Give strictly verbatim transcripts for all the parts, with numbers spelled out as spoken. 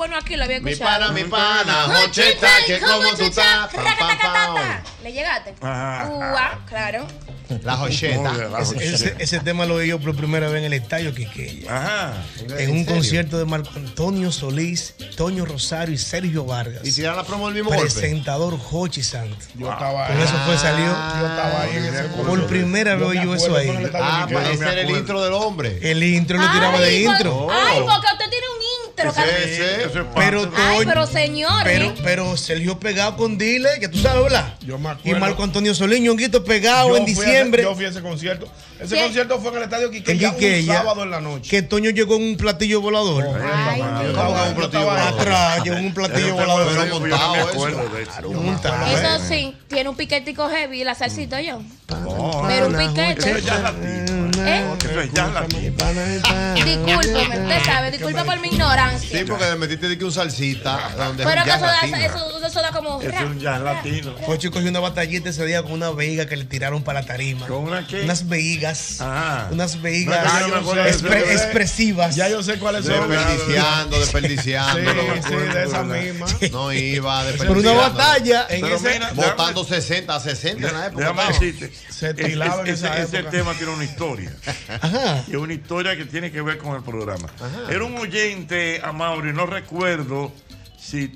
bueno aquí, lo había Mi escuchado. pana, mi pana, Jocheta, que como tú estás. Pam, pam, pam. ¿Le llegaste? Ajá. Ua, claro. La Jocheta. Muy bien, la Ese, Jocheta. ese, ese tema lo vi yo por primera vez en el estadio Quiqueya. Ajá. En un concierto de Marco Antonio Solís, Toño Rosario y Sergio Vargas. Y tirar la promo del mismo golpe. Presentador Jochi Santos. Yo estaba Con ahí. eso fue, salió. Yo estaba ahí en ese Por curso. primera vez me yo eso acuerdo, ahí. fue en el estadio Ah, Quiqueya. para me ese era el acuerdo. intro del hombre. El intro lo tiraba de Ay, intro. por- Ay, porque usted tiene un intro. Ese, cada- ese. Eso es Pero parte- Ay, Toño- pero señores. Pero, pero Sergio pegado con Dile, que tú sabes, ¿verdad? Yo me Y acuerdo. Marco Antonio Solís, Ñonguito pegado Yo en fui a ese- diciembre. yo fui a ese concierto. Ese ¿Qué? concierto fue en el estadio En Quiqueya, un Quiqueya, sábado en la noche. que Toño llegó en un platillo volador. Ay, Yo Dios. estaba, un yo platillo estaba ahí. volador. Atrás, llegó en un platillo Ese tema volador. de Pero ellos, montado yo no me eso. acuerdo de eso. Claro, montado. Eso sí, tiene un piquetico heavy, la salsita yo. No, Pero un eso piquete. es ya latino. ¿Eh? Eso es ya latino. Discúlpeme, usted sabe, disculpe por mi ignorancia. Sí, porque le metiste de que un salsita. Donde Pero es que un eso jazz da, latino. eso, eso da como. Eso es un jazz latino. Jochi cogió una batallita ese día con una veiga que le tiraron para la tarima. ¿Con una qué? Unas veigas. Ajá. Unas No, veigas que yo no me acuerdo de eso. expre- Yo sé- expresivas. Ya yo sé cuáles son. Desperdiciando, desperdiciando. Sí, no me sí, acuerdo, de esa ¿verdad? misma. No iba, Por una desperdiciando. batalla. En Pero ese, mira, Votando sesenta, sesenta en la época. Déjame estaba. decirte, Se estilaba en ese, esa ese época. tema tiene una historia. Ajá. Y es una historia que tiene que ver con el programa. Era un oyente, Amaury, no recuerdo si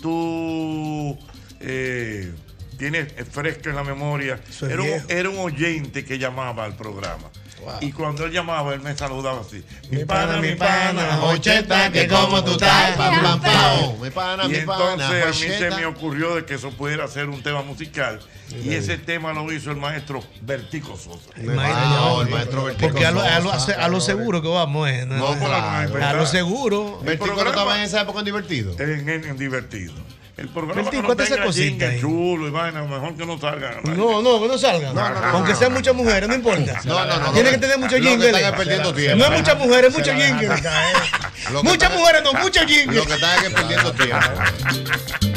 tú eh, tienes fresco en la memoria. Eso es Era un, viejo. era un oyente que llamaba al programa. Wow. Y cuando él llamaba, él me saludaba así. Mi pana, mi pana, Jocheta, que como tú estás. Pam, pam, pam. Mi pana, Y mi pana, entonces a mí se Jocheta. me ocurrió de que eso pudiera ser un tema musical. Y ese tema lo hizo el maestro Bertico Sosa. El maestro, Wow, el maestro Bertico Porque a lo, a lo- Sosa. a lo seguro que vamos, ¿eh? No, No, no, claro. a lo seguro. Bertico no programa- estaba en esa época en divertido. En, en- en divertido. El programa Bertico, que no ¿cuántas tenga cositas jingle ahí? chulo y vaina, mejor que no salga. No, no, que no salgan. Aunque sean muchas mujeres, no importa. No, no, no. Tiene que tener muchos Lo que jingles. están es perdiendo tiempo. No es muchas mujeres, muchos jingles. Lo que Muchas están- mujeres, no, muchos jingles. Lo que está es que perdiendo tiempo.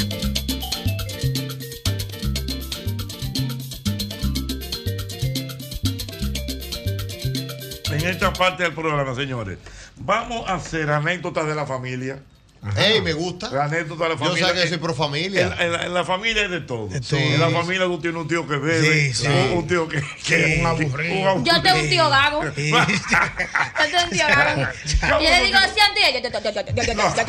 En esta parte del programa, señores, vamos a hacer anécdotas de la familia. Ey, me gusta. La anécdota de la Yo familia. sé que soy pro familia. En, en la, en la familia es de todo. De todo. En la familia tú tienes un tío que bebe, Sí, sí. un, un tío que, que Sí. un aburrido. Yo tengo un tío gago. Sí. Yo tengo un tío gago. Y yo le digo así a ti. Yo te Oye, tú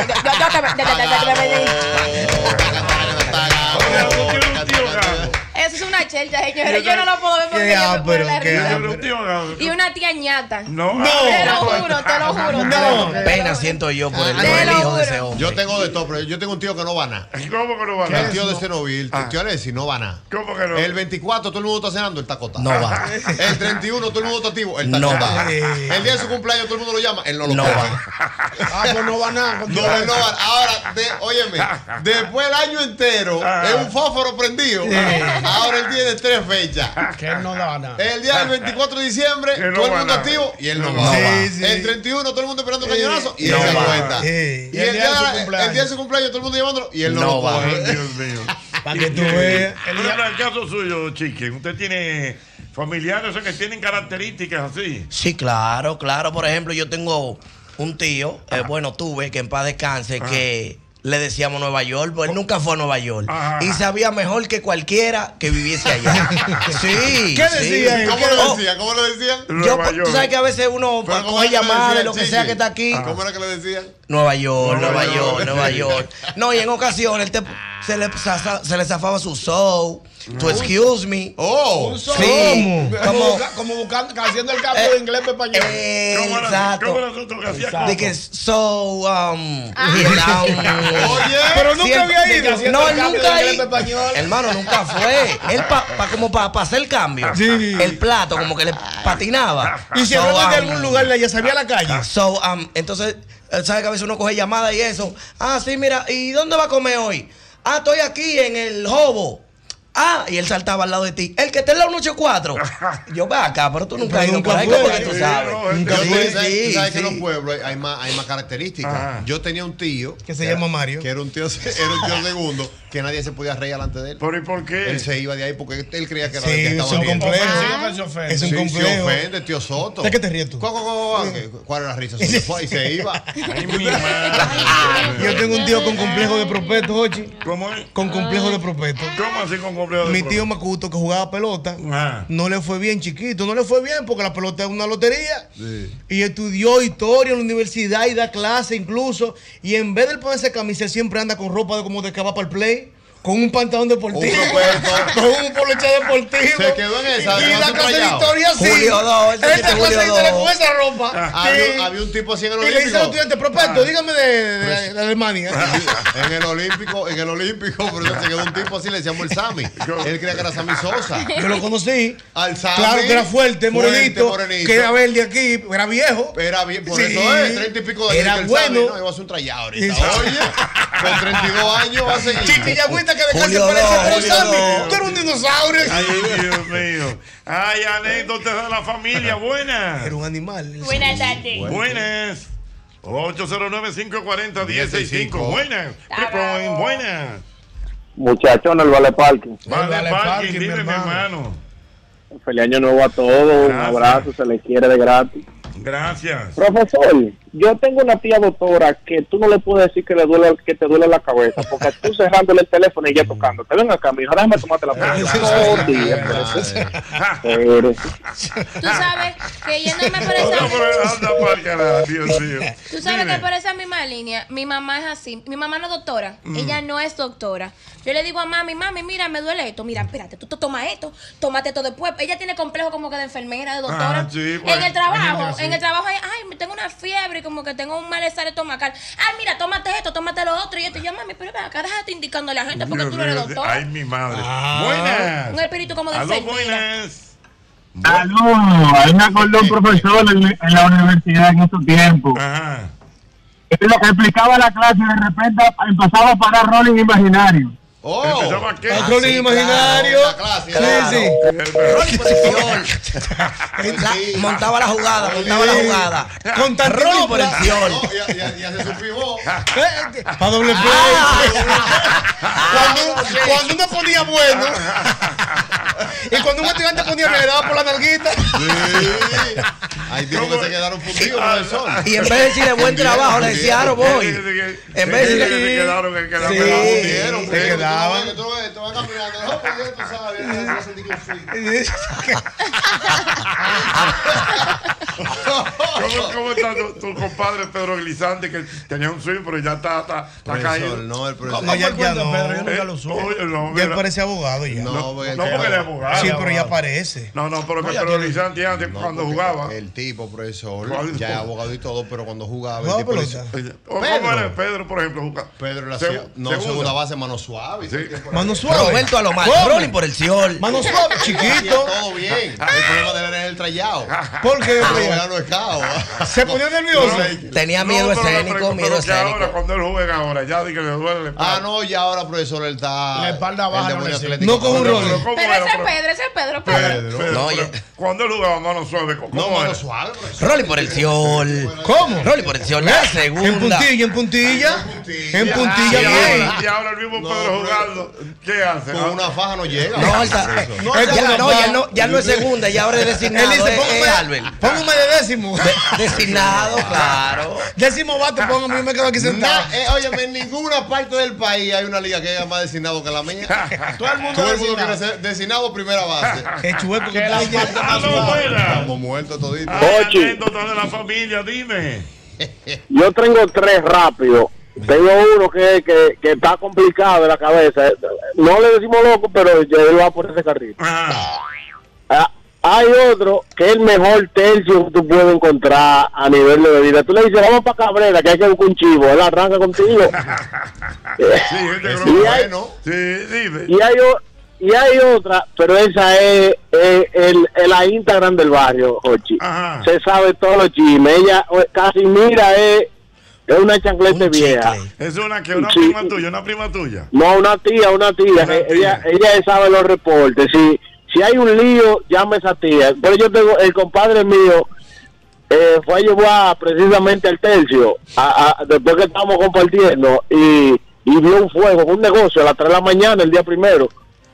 tienes un tío gago. Eso es una chelcha, señores. Yo no lo puedo ver porque Qué yo me muero ápero, la qué risa. Yo tengo un tío gago. Y una tía ñata. No, Te lo juro, te lo juro. No. Pena siento yo por el, Te por el lo hijo de juro. ese hombre. Yo tengo de todo, pero yo tengo un tío que no va a nada. ¿Cómo que no va a El dar? tío de Cenovil, el tío Alessi, no va a nada. ¿Cómo que no? El veinticuatro todo el mundo está cenando, él está acotado. No va. El treinta y uno todo el mundo está activo, él está No acotado. va. El día de su cumpleaños todo el mundo lo llama, él no lo No coge. va. Ah, pues no va nada. No, él no va. Ahora, de, óyeme, después el año entero es un fósforo prendido. Ahora él tiene tres fechas. Que él no da nada. El día del veinticuatro de diciembre, Que no todo el va mundo nada. activo y él no, No va. va. Sí, sí. El treinta y uno, todo el mundo esperando un cañonazo y él No se va. cuenta. Sí. Y el día, su el cumpleaños. día de su cumpleaños, todo el mundo llamándolo y él no, No lo va. coge. Dios mío. Para que tú veas. Pero en el caso suyo, Chiquen, usted tiene familiares o sea, que tienen características así. Sí, claro, claro. Por ejemplo, yo tengo un tío, eh, bueno, tuve, que en paz descanse, que le decíamos Nueva York, pues él nunca fue a Nueva York. Ajá. Y sabía mejor que cualquiera que viviese allá. Sí. ¿Qué sí. decía él? ¿Cómo ¿Qué- lo decían? ¿Cómo lo decían? Yo, Nueva tú York. sabes que a veces uno Pero ¿cómo coge era que le llamadas de decían, lo que Chiqui? sea que está aquí. ¿Cómo era que le decían? Nueva York, Nueva Nueva, York. York, Nueva York. No, y en ocasiones él te- se, le, zafa- se le zafaba su soul, to excuse me. ¡Oh! Un solo. Sí, Como, como, busca- como buscando, haciendo el cambio de inglés para español. ¿Cómo era, exacto. ¿Cómo era asunto que hacía? De que so, um, Ah. y era un- Oye, Pero nunca Siempre- había ido. haciendo No, el él cambio nunca de inglés ido. para español. Hermano, nunca fue. Él pa, pa- como para hacer el cambio. Sí. El plato como que le patinaba. Y si So, hablaba de um, algún lugar de allá, sabía la calle. So, um, entonces, él sabe que a veces uno coge llamadas y eso. Ah, sí, mira, ¿y dónde va a comer hoy? Ah, estoy aquí en el Jobo. Ah, y él saltaba al lado de ti. El que está en la ciento ochenta y cuatro. Yo, va acá, pero tú nunca has ido por ahí, fue, como que tú sí, sabes. no, Yo Sí, sé- sabes, sí, tú sabes que sí. en los pueblos hay más, hay más características. Ajá. Yo tenía un tío Que se era- llama Mario. que era un tío, era un tío segundo, que nadie se podía reír delante de él. ¿Pero y por qué? Él se iba de ahí porque él creía que era Sí, el que es estaba un viendo. complejo. Ofensivo que se ofende. Es un Sí, complejo. se ofende, tío Soto. ¿De qué te ríes tú? ¿Cuál, cuál, cuál, cuál? ¿Cuál era la risa suya? Fue y se iba. Ay, mi madre. Yo tengo un tío con complejo de prospecto, Ochi. ¿Cómo es? Con complejo de prospecto. ¿Cómo así con complejo de Mi pro- tío Macuto, que jugaba pelota, Ajá. no le fue bien, chiquito. No le fue bien porque la pelota es una lotería. Sí. Y estudió historia en la universidad y da clase incluso. Y en vez de ponerse camisa, él siempre anda con ropa de como de que va para el play. Con un pantalón deportivo. Un prospecto. Con un poloche deportivo. Se quedó en esa, Y ¿no? da Su clase de trayado. historia así. Julio dos, él Él se da dice clase de Julio historia dos. con esa ropa. Había, Sí. había un tipo así en el Y le dice al Olímpico. estudiante, prospecto, dígame de, de- de Alemania. En el Olímpico, en el Olímpico, pero se quedó un tipo así, le decíamos el Sammy. Él creía que era Sammy Sosa. Yo lo conocí. Al Sammy. Claro que era fuerte, morenito, morenito. que era verde aquí, era viejo. Era bien, por Sí. eso es, treinta y pico de años. Era que el bueno. Sammy, no, iba a hacer un trayado ahorita. Sí. Oye, con treinta y dos años va a seguir. Chiquillagüita que de casi Julio parece dos, pero Julio Sammy, dos. tú eres un dinosaurio. Ay, Dios mío. Ay, anécdotas de la familia. Buenas. Era un animal. Buenas tardes. Buenas. ocho cero nueve, cinco cuatro cero, uno cero seis cinco. Buenas. Bravo. Triple Win, buenas. Muchachos, el Vale Parking. Vale, Vale, parking, parking, mi dime, mi hermano. hermano. Feliz año nuevo a todos. Un Gracias. abrazo, se les quiere de gratis. Gracias. Profesor, yo tengo una tía doctora que tú no le puedes decir que le duele, que te duele la cabeza, porque tú cerrándole el teléfono y ella tocando. Te ven acá, mi hija, déjame tomarte la foto. No, tía, pero- pero- Tú sabes que yéndome por Otra esa por el anda pa'l carajo, Dios mío. Tú sabes Dime. que por esa misma línea, mi mamá es así. Mi mamá no es doctora. Ella no es doctora. Yo le digo a mami, mami, mira, me duele esto. Mira, espérate, tú te tomas esto, tómate esto después. Ella tiene complejo como que de enfermera, de doctora. Ah, sí, pues, en el trabajo, sí. en el trabajo, ay, ay, me tengo una fiebre y como que tengo un malestar estomacal. Ay, mira, tómate esto, tómate lo otro. Y yo te digo, mami, pero ven acá, déjate indicando a la gente porque Dios tú no eres mío, doctor. Ay, mi madre. Ah. Buenas. Un espíritu como de Aló, enfermera. buenas. Saludos, ahí me acordó un profesor en, en la universidad en estos tiempos. Ajá. Es lo que explicaba la clase y de repente empezaba a parar rolling imaginario. Oh, Empezaba qué? El Ah, rolling sí, imaginario. la clase. Sí, Claro. sí. El perro. Rol y posición. La- Sí. montaba la jugada, montaba la jugada. Con tanto Rol y por el No, fiol. ya, ya, ya se supimó. Para doble play. Cuando, cuando uno ponía bueno. Y cuando un estudiante ponía le daba por la nalguita. Sí. Hay tipos que se quedaron fundidos, profesor. Y en vez de decirle buen trabajo, le decía, ahora voy. En vez de que se decirle, quedaron, que quedaron. Sí. Fundieron, Se porque quedaban. tú no ves, tú vas caminando. No, porque tú sabes, ya se sentí que fui. ¿Cómo, cómo está tu, tu compadre Pedro Glizante que tenía un swing, pero ya está, está, está Profesor, caído? no, el profesor. No, ya, ya no. Pedro, yo nunca Eh, lo supe. oye, no, Ya él mira. parece abogado ya. No, porque el No, que- porque él es abogado. Sí, pero ya aparece. No, no, pero que ya Pedro tiene- Glizante antes, No, cuando porque jugaba. El tipo, profesor, ¿Cuál? ya es abogado y todo, pero cuando jugaba. El ¿Jugaba tipo le pelota? hizo- O ¿Cómo Pedro. era Pedro, por ejemplo? Jugaba? Pedro le Se- hacía. No, segunda. segunda base, mano suave. Sí. Mano suave. Roberto Alomar, ¿Cómo? rolling por el fiol. Mano suave, Hacía chiquito. todo bien. El problema de él era el trayado. ¿Por qué? Pero ya no es cao. Se ponía nervioso. Tenía miedo No, pero la escénico, pregunta, miedo pero que ahora, escénico. cuando él juega ahora, ya di que le duele la espalda. Ah, no, ya ahora, profesor, él está. La espalda baja, el no demonio le sirve. atlético. No con un Pero, rolling. pero, ¿cómo Pero era? ese es Pero- Pedro, ese es Pedro, Pedro. Pedro. Pedro, No, pero ya- cuando él jugaba mano suave, ¿cómo No, era? mano suave, profesor. Rolling por el fiol. ¿Cómo? Rolling por el fiol, la En segunda. puntilla, en puntilla. En Y puntilla ahora, bien. y ahora el mismo No, Pedro pero- jugando, ¿qué hace? Con una faja no llega. No, él está- No, él ya, está no, papá. ya no, ya no es segunda, ya ahora es Él designado, dice, es, es Albert. póngame, póngame de décimo. Designado, claro. Décimo bate, póngame, yo me quedo aquí sentado. Na- eh, óyeme, en ninguna parte del país hay una liga que haya más designado que la mía. Todo el mundo Todo el mundo designado. quiere ser designado primera base. Qué chueco que Que está la ella. parte más ¡Aló, suave. buena! Estamos muertos toditos. Ay, Ochi. anécdota de la familia, dime. Yo tengo tres rápido. Tengo uno que, que, que está complicado de la cabeza. No le decimos loco, pero ya él va por ese carril. Ajá. Ah, hay otro que es el mejor tercio que tú puedes encontrar a nivel de bebida. Tú le dices, vamos para Cabrera, que hay que buscar un chivo. Él arranca contigo. Sí, gente Eso broma. Y hay- bueno. Sí, dime. Y hay, o- y hay otra, pero esa es, es el, el, la Instagram del barrio, Jochi. Ajá. Se sabe todos los chismes. Ella o- casi mira es Es una chancleta vieja. Es una que una Sí. prima tuya, una prima tuya. No, una tía, una tía. Una Eh, tía. Ella, ella sabe los reportes. Si, si hay un lío, llame a esa tía. Pero yo tengo, el compadre mío eh, fue a llevar precisamente al tercio, a, a- después que estábamos compartiendo, y, y vio un fuego, un negocio a las tres de la mañana, el día primero.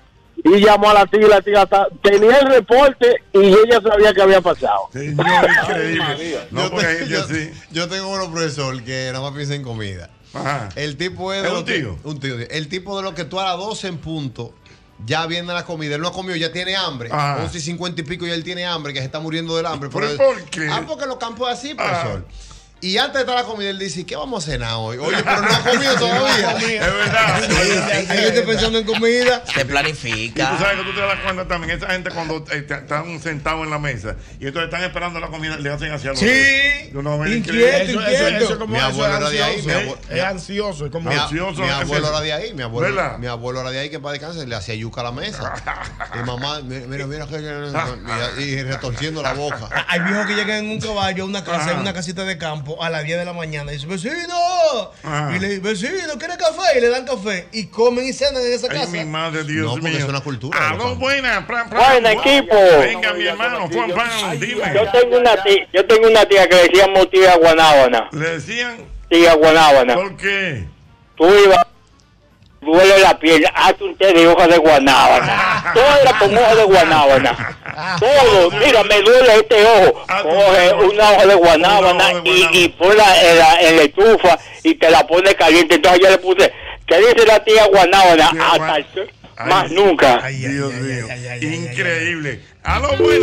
Y llamó a la tía y la tía ta- tenía el reporte y ella sabía que había pasado. Señor, increíble. No, yo, porque hay te- gente yo- así. yo tengo uno profesor que nada más piensa en comida. Ajá. El tipo es, de ¿Es lo un que- tío? un tío. El tipo de lo que tú a las doce en punto ya viene la comida. Él no ha comido, ya tiene hambre. Ajá. once y cincuenta y pico y él tiene hambre, que se está muriendo del hambre. ¿Pero Pero- por qué? Ah, porque los campos es así, Ah. profesor. Y antes de estar la comida, él dice, ¿qué vamos a cenar hoy? Oye, pero no ha comido todavía. Es verdad. Hay gente pensando en comida. Se Y planifica. tú sabes que tú te das cuenta también, esa gente cuando eh, te- están sentados en la mesa y entonces están esperando la comida, le hacen hacia los Sí. dedos. De una manera Inquieto, increíble. Eso, eso, eso es como Mi eso, abuelo es era de ahí, ansioso, mi ¿eh? abuelo- Es ansioso, es como Mi, a- Ansioso, mi es abuelo eso. era de ahí, mi abuelo, ¿Verdad? mi abuelo era de ahí, que para descansar le hacía yuca a la mesa. Y mamá, mi- mira, mira, que- y, y retorciendo la boca. Hay viejos que llegan en un caballo a una casa, Ajá. en una casita de campo, a las diez de la mañana y dicen, vecino, Ajá. y le dicen, vecino, ¿quiere café? Y le dan café y comen y cenan en esa Ay, casa. mi madre, Dios No, porque mío. es una cultura de los Aló, campos. buena. Plan, plan. Buena, equipo. Venga, mi hermano, Juan Pan, dime. Yo tengo una tía, yo tengo una tía que le decíamos tía Guanábana. Le decían, Tía Guanábana. ¿por qué? Tú ibas, duele la piel, hazte un té de hoja de guanábana. Todo era con hoja de guanábana. Todo, mira, me duele este ojo. Coge una hoja de guanábana y, y ponla en la, en la estufa y te la pone caliente. Entonces yo le puse, ¿qué dice la tía guanábana? Tía Hasta Guan- el- Ay, más nunca. Ay, ay, Dios ay, mío. ay, ay, ay, ay, Increíble. Aló, buena.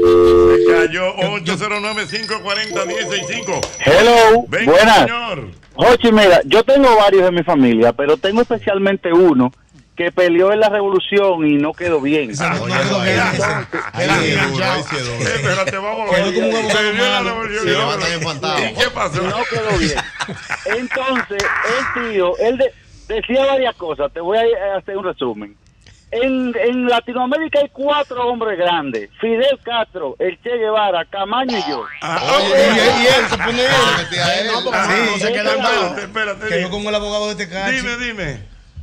Se cayó ocho cero nueve, cinco cuatro cero, uno seis cinco. Hello, Venga, buenas. señor. Jochi, mira, yo tengo varios en mi familia, pero tengo especialmente uno que peleó en la revolución y no quedó bien. Ese no- no Oye, quedó oye, bien. ahí Era sí es duro, enganchado. ahí sí es duro. Espérate, vamos a Quedó ver. como un abogado Se dio la malo. revolución. Se levantan empantados. ¿Y qué pasó? No quedó bien. Entonces, el tío, él de- decía varias cosas. Te voy a hacer un resumen. En, en Latinoamérica hay cuatro hombres grandes. Fidel Castro, el Che Guevara, Camaño y yo. Ah, Oye, ok. Y, y él se pone Ah, él. metía él. No, porque Ah, no se quedan mal. Espérate, espérate. Quedó como el abogado de este cacho. Dime, dime.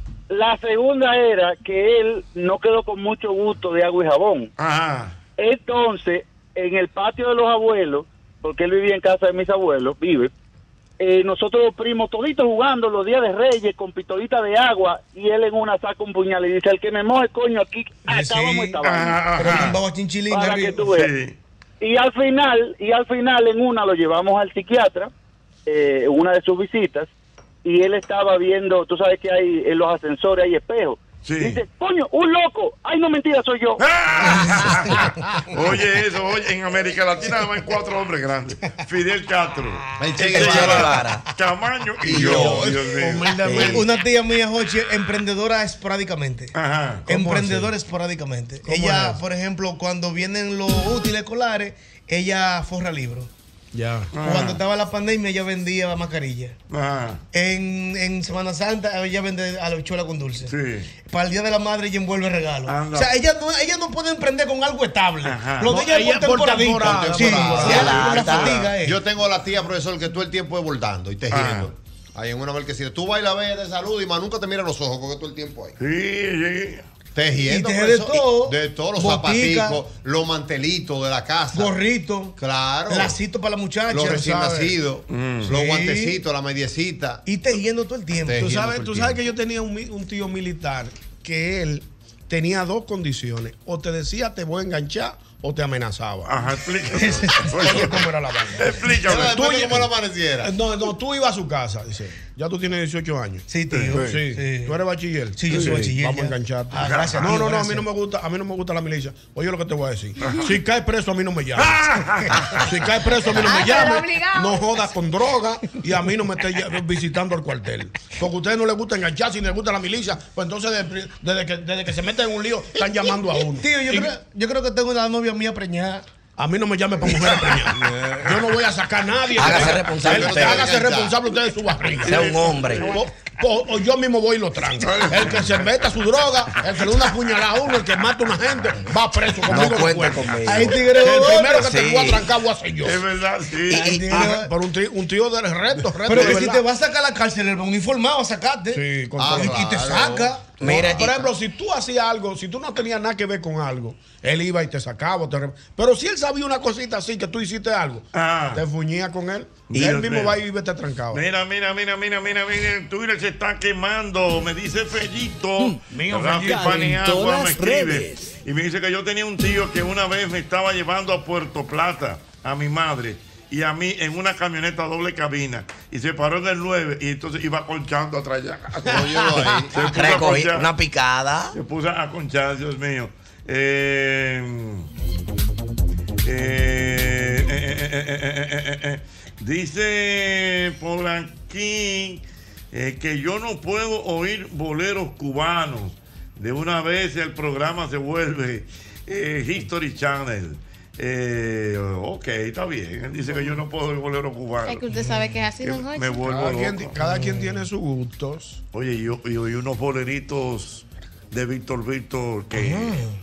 La segunda era que él no quedó con mucho gusto de agua y jabón. Ajá. Entonces, en el patio de los abuelos, porque él vivía en casa de mis abuelos, vive, eh, nosotros los primos toditos jugando los días de Reyes con pistolita de agua y él en una saca un puñal y dice, el que me moje coño aquí, Sí, acabamos esta vaina. Ajá, Pero ajá. un bajo chinchilín Para arriba. que tú veas. Sí. Y al final, y al final en una lo llevamos al psiquiatra, eh, en una de sus visitas, y él estaba viendo, tú sabes que hay en los ascensores hay espejos. Sí. Dice, coño, un loco. Ay, no, mentira, soy yo. Oye, eso, oye, en América Latina además hay cuatro hombres grandes. Fidel Castro, El Che el Che Guevara. Guevara, Camaño y yo. Dios mío. humildemente. Una tía mía, Jochi, emprendedora esporádicamente. Ajá. Emprendedora esporádicamente. ¿Cómo Ella, es? por ejemplo, cuando vienen los útiles escolares, ella forra libros. Ya. Cuando estaba la pandemia, ella vendía mascarilla. Ajá. En, en Semana Santa, ella vende a la bichuela con dulce. Sí. Para el Día de la Madre, ella envuelve regalos. Anda. O sea, ella no, ella no puede emprender con algo estable. Ajá. Lo de No, ella es ella por por temporadita. temporada, Sí, temporada. sí, la Adelanta. fatiga es. Yo tengo a la tía, profesor, que todo el tiempo es bordando y tejiendo. Ahí en una marquesina. Tú vas y la ves de salud y más nunca te mira los ojos porque todo el tiempo ahí. Sí, sí. Tejiendo, Y teje de profesor, todo. de todos los Botica. zapaticos, los mantelitos de la casa. Gorrito. Claro. Lacito para la muchacha. Los recién ¿sabes? nacidos, los Sí. guantecitos, la mediecita. Y tejiendo todo el tiempo. Te- Tú Tejiendo sabes, por tú tiempo. sabes que yo tenía un, mi- un tío militar que él tenía dos condiciones. O te decía te voy a enganchar o te amenazaba. Ajá, explícame. Oye, ¿cómo era la vaina? Explícame. Pero depende Tú- cómo la amaneciera. Eh, No, no, tú ibas a su casa, dice. Ya tú tienes dieciocho años. Sí, tío. Sí. Sí. Tú eres bachiller. Sí, yo soy bachiller Vamos ya. a engancharte. Ah, gracias, no, tío, no, no, a gracias. mí no me gusta, a mí no me gusta la milicia. Oye lo que te voy a decir. Si caes preso, a mí no me llames. Si caes preso, a mí no Ah, me pero llames. obligado. No jodas con droga y a mí no me estés ya- visitando al cuartel. Porque a ustedes no les gusta engancharse y les gusta la milicia. Pues entonces desde, desde que, desde que se meten en un lío, están llamando a uno. Tío, yo, Y creo, yo creo que tengo una novia mía preñada. a mí no me llames para mujeres preñadas. Yo no voy a sacar a nadie. Hágase responsable Él- usted. Hágase responsable usted de su barriga. Sea un hombre. o, o yo mismo voy y lo tranco. El que se meta su droga, el que le da una puñalada a uno, el que mata a una gente, va preso conmigo. No no cuenta cuenta. conmigo. Hay tigres El bobones. primero que te Sí. voy a trancar voy a ser yo. Es verdad, sí. Y- y- Ajá, pero un tío, un tío de reto, reto. Pero de que si verdad. te va a sacar a la cárcel, el uniformado a sacarte. Sí, con Ah, todo. y, y te claro. saca. Mira, No, por y- ejemplo, si tú hacías algo, si tú no tenías nada que ver con algo, él iba y te sacaba. Te re- Pero si él sabía una cosita así, que tú hiciste algo, Ah. te fuñía con él. Y Dios él mismo mío. va y te trancaba. Mira, mira, mira, mira, mira, mira, el Twitter se está quemando. Me dice Fellito. mío, Rafi Fellito. Paniagua En me todas escribe. redes. Y me dice que yo tenía un tío que una vez me estaba llevando a Puerto Plata, a mi madre, y a mí en una camioneta doble cabina. Y se paró en el nueve y entonces iba colchando atrás allá. Lo llevo ahí. Se puso a Recogí conchar. una picada. Se puso a conchar, Dios mío. Eh, eh, eh, eh, eh, eh, eh, eh, eh. Dice por aquí eh, que yo no puedo oír boleros cubanos. De una vez el programa se vuelve eh, History Channel. Eh, ok, está bien. Él dice que yo no puedo oír boleros cubanos. Es que usted sabe que es así, Que don Jorge. me vuelvo Cada quien, loco. cada quien tiene sus gustos. Oye, y yo, y oí unos boleritos de Víctor Víctor que,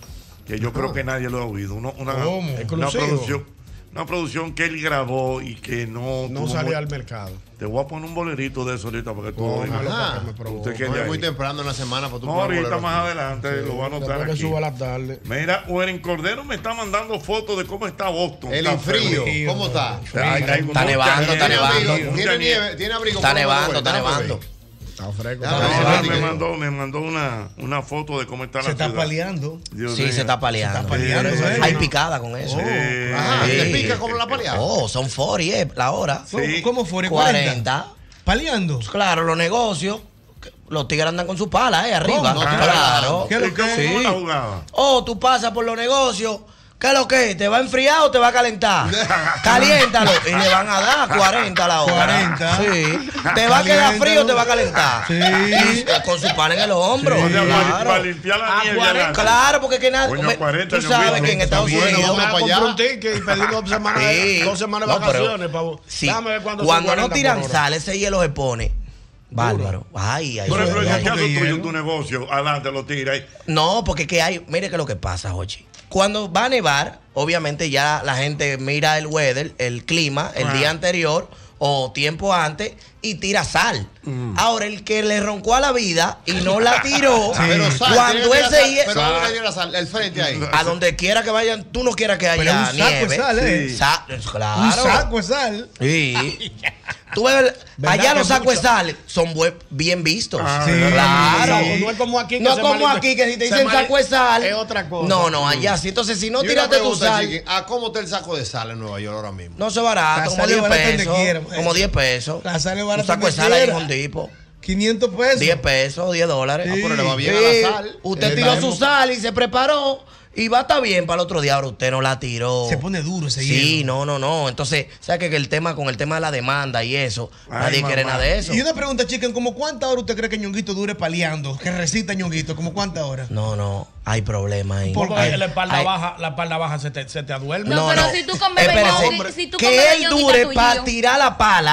que yo creo que nadie lo ha oído. Uno- una, ¿Cómo? una Exclusivo. producción, una producción que él grabó y que no. No tuvo sale muy- al mercado. Te voy a poner un bolerito de eso ahorita para que tú Póngalo oigas. para que me provoque. Usted que No de es muy ahí. temprano en la semana para tú No, poner ahorita bolero más aquí. adelante lo voy a anotar Después que aquí. suba la tarde. Mira, Weren Cordero me está mandando fotos de cómo está Boston. El Está frío, feo. ¿cómo está? Hay- hay Está mucha nevando, nieve, está ¿Tiene nevando. abrigo? mucha ¿Tiene nieve. nieve? ¿Tiene abrigo? Está ¿Cómo lo nevando, ves? está Dame, nevando. ve. Está fresco. Ya, No, no, no, no, me no. mandó, me mandó una, una foto de cómo está Se la está ciudad. paleando. Dios Sí, mío. se está paleando. Se está paleando, Sí, ¿eh? Hay picada con eso. Sí. Ajá, Sí. ¿te pica como la paleada? Oh, son cuarenta eh, la hora. Sí. ¿Cómo, cómo fue? cuarenta. Paleando. Claro, los negocios. Los tigres andan con su pala, eh, arriba. ¿Cómo? Claro. ¿Qué es lo ¿Y cómo que fue Sí. la jugada? Oh, tú pasas por los negocios. ¿Qué es lo que? ¿Te va a enfriar o te va a calentar? Caliéntalo. Y le van a dar cuarenta a la hora. cuarenta. Sí. ¿Te va a quedar frío o te va a calentar? Sí. Y, eh, con su pan en el hombro. O sea, para, Claro. para limpiar la A nieve. cuarenta, ya la- claro, porque que nada. Coño, me- cuarenta tú yo sabes vi, que en ¿no? Estados Está bien, Unidos. vamos Me para compré allá. un ticket y pedí dos semanas, Sí. dos semanas de No, pero- vacaciones. pa- Sí. Déjame ver cuándo Cuando son no cuarenta tiran por hora. sal, ese hielo se pone. Bárbaro. Ay, ay, Por ejemplo, en ay, el ay. caso porque tuyo, hielo. tu negocio, adelante lo tira ahí. No, porque que hay, mire que lo que pasa, Jochi. Cuando va a nevar, obviamente ya la gente mira el weather, el clima, el Ah. día anterior o tiempo antes y tira sal. Mm. Ahora, el que le roncó a la vida y no la tiró, Pero sal, cuando tiene que ese tirar sal, hie- Pero ¿dónde le tira sal? El frente ahí. a donde quiera que vayan, tú no quieras que Pero haya un saco de nieve. sal, ¿eh? Sa- claro. Un saco de sal. Sí. Tú ves, ¿Verdad allá que los sacos de mucho? sal son buen- bien vistos. Ah, Sí. Claro. No, no es como aquí que No se como mali- aquí, que si te se dicen mali- saco de sal. es otra cosa. No, no, allá sí. Entonces, si no Y una tiraste tu pregunta, sal, chiqui, ¿a cómo está el saco de sal en Nueva York ahora mismo? no se barato, La como sal es diez barata donde pesos. quiera, Como maestro. diez pesos. La sal es Un barata saco de donde sal ahí en quiera. un tipo. quinientos pesos. diez pesos, diez dólares. Ah, pero le va bien Sí. a la sal. Usted Eh, tiró está su bien. sal y se preparó. Y va a estar bien para el otro día. Ahora usted no la tiró. Se pone duro ese Sí, hielo. no, no, no. Entonces, ¿sabes que, que el tema con el tema de la demanda y eso? Ay, nadie quiere mamá. nada de eso. Y una pregunta, chicken, ¿cómo cuántas horas usted cree que Ñonguito dure paleando? Que recita Ñonguito, ¿cómo cuántas horas? No, no. Hay problema ahí. Porque Hay- la espalda hay- baja, la espalda baja se te, se te aduerme. No, pero si tú comes Espérese. bebé, si tú comes que él beñonguita dure tuyo. para tirar la pala.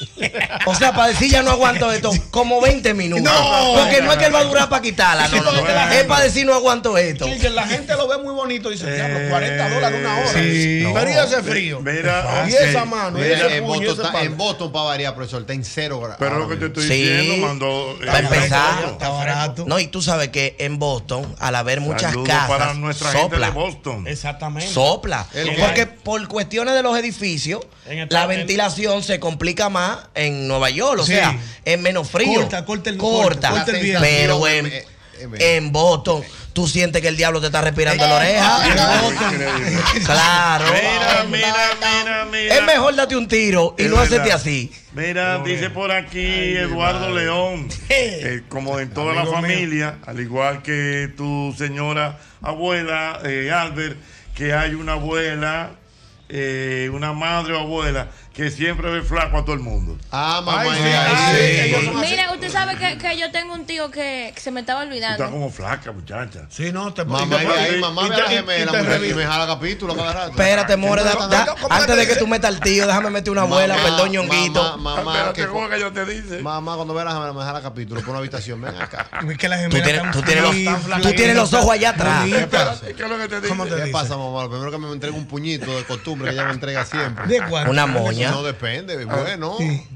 O sea, para decir ya no aguanto esto, como veinte minutos. No. Porque no es que él va a durar para quitarla, no, no, no. Es para decir no aguanto esto. Sí, que la gente lo ve muy bonito y dice, diablo, cuarenta dólares una hora. Sí. Pero y ese frío. Mira, Y ok. esa mano, y Mira, ese en, puño, y Boston ese está, palo. en Boston, para variar, profesor, está en cero grados. Pero lo que te estoy Sí. diciendo, mandó. eh, Para empezar. Está barato. No, y tú sabes que en Boston, al haber muchas Saludos casas, para nuestra gente sopla. de Boston. Exactamente. Sopla. El- Porque por cuestiones de los edificios, En el- la en- ventilación se complica más en Nueva York. O Sí. sea, es menos frío. Corta, corta el- corta. corta el viento. Pero La en, sensación, eh, eh, en Boston, tú sientes que el diablo te está respirando en la oreja. Increíble. Claro. Mira, mira, mira, mira. Es mejor darte un tiro y Es no hacerte verdad. así. Mira, dice por aquí Eduardo León, eh, como en toda la Amigo mío. familia, al igual que tu señora abuela, eh, Albert, que hay una abuela, eh, una madre o abuela que siempre ve flaco a todo el mundo. Ah, mamá. Ay, sí, y ahí, ay, sí. ellos son así. Mira, usted usted sabe que, que yo tengo un tío que, que se me estaba olvidando. Está como flaca, muchacha. Sí, no, te Mamá, y te- ve ahí, y- mamá, y ve te- a la y- gemela, y te mujer, y revisa. me jala capítulo cada rato. Espérate, more, da- da- antes de que tú metas al tío, déjame meter una abuela, Mamá, perdón, Ñonguito. Mamá, mamá, Espérate, que, ¿cómo que yo te dice? mamá, cuando ve a la gemela, me jala capítulo por una habitación. Ven acá. Es que la Tú gemela tienes, tan tú tienes los, flaquita, tú flaquita, tienes los ojos allá atrás. bonita. Espérate, ¿qué es lo que te dice? ¿Cómo te ¿Qué dice? pasa, mamá? Lo primero que me entrega un puñito de costumbre que ella me entrega siempre. ¿De cuánto? Una moña. No depende, bueno.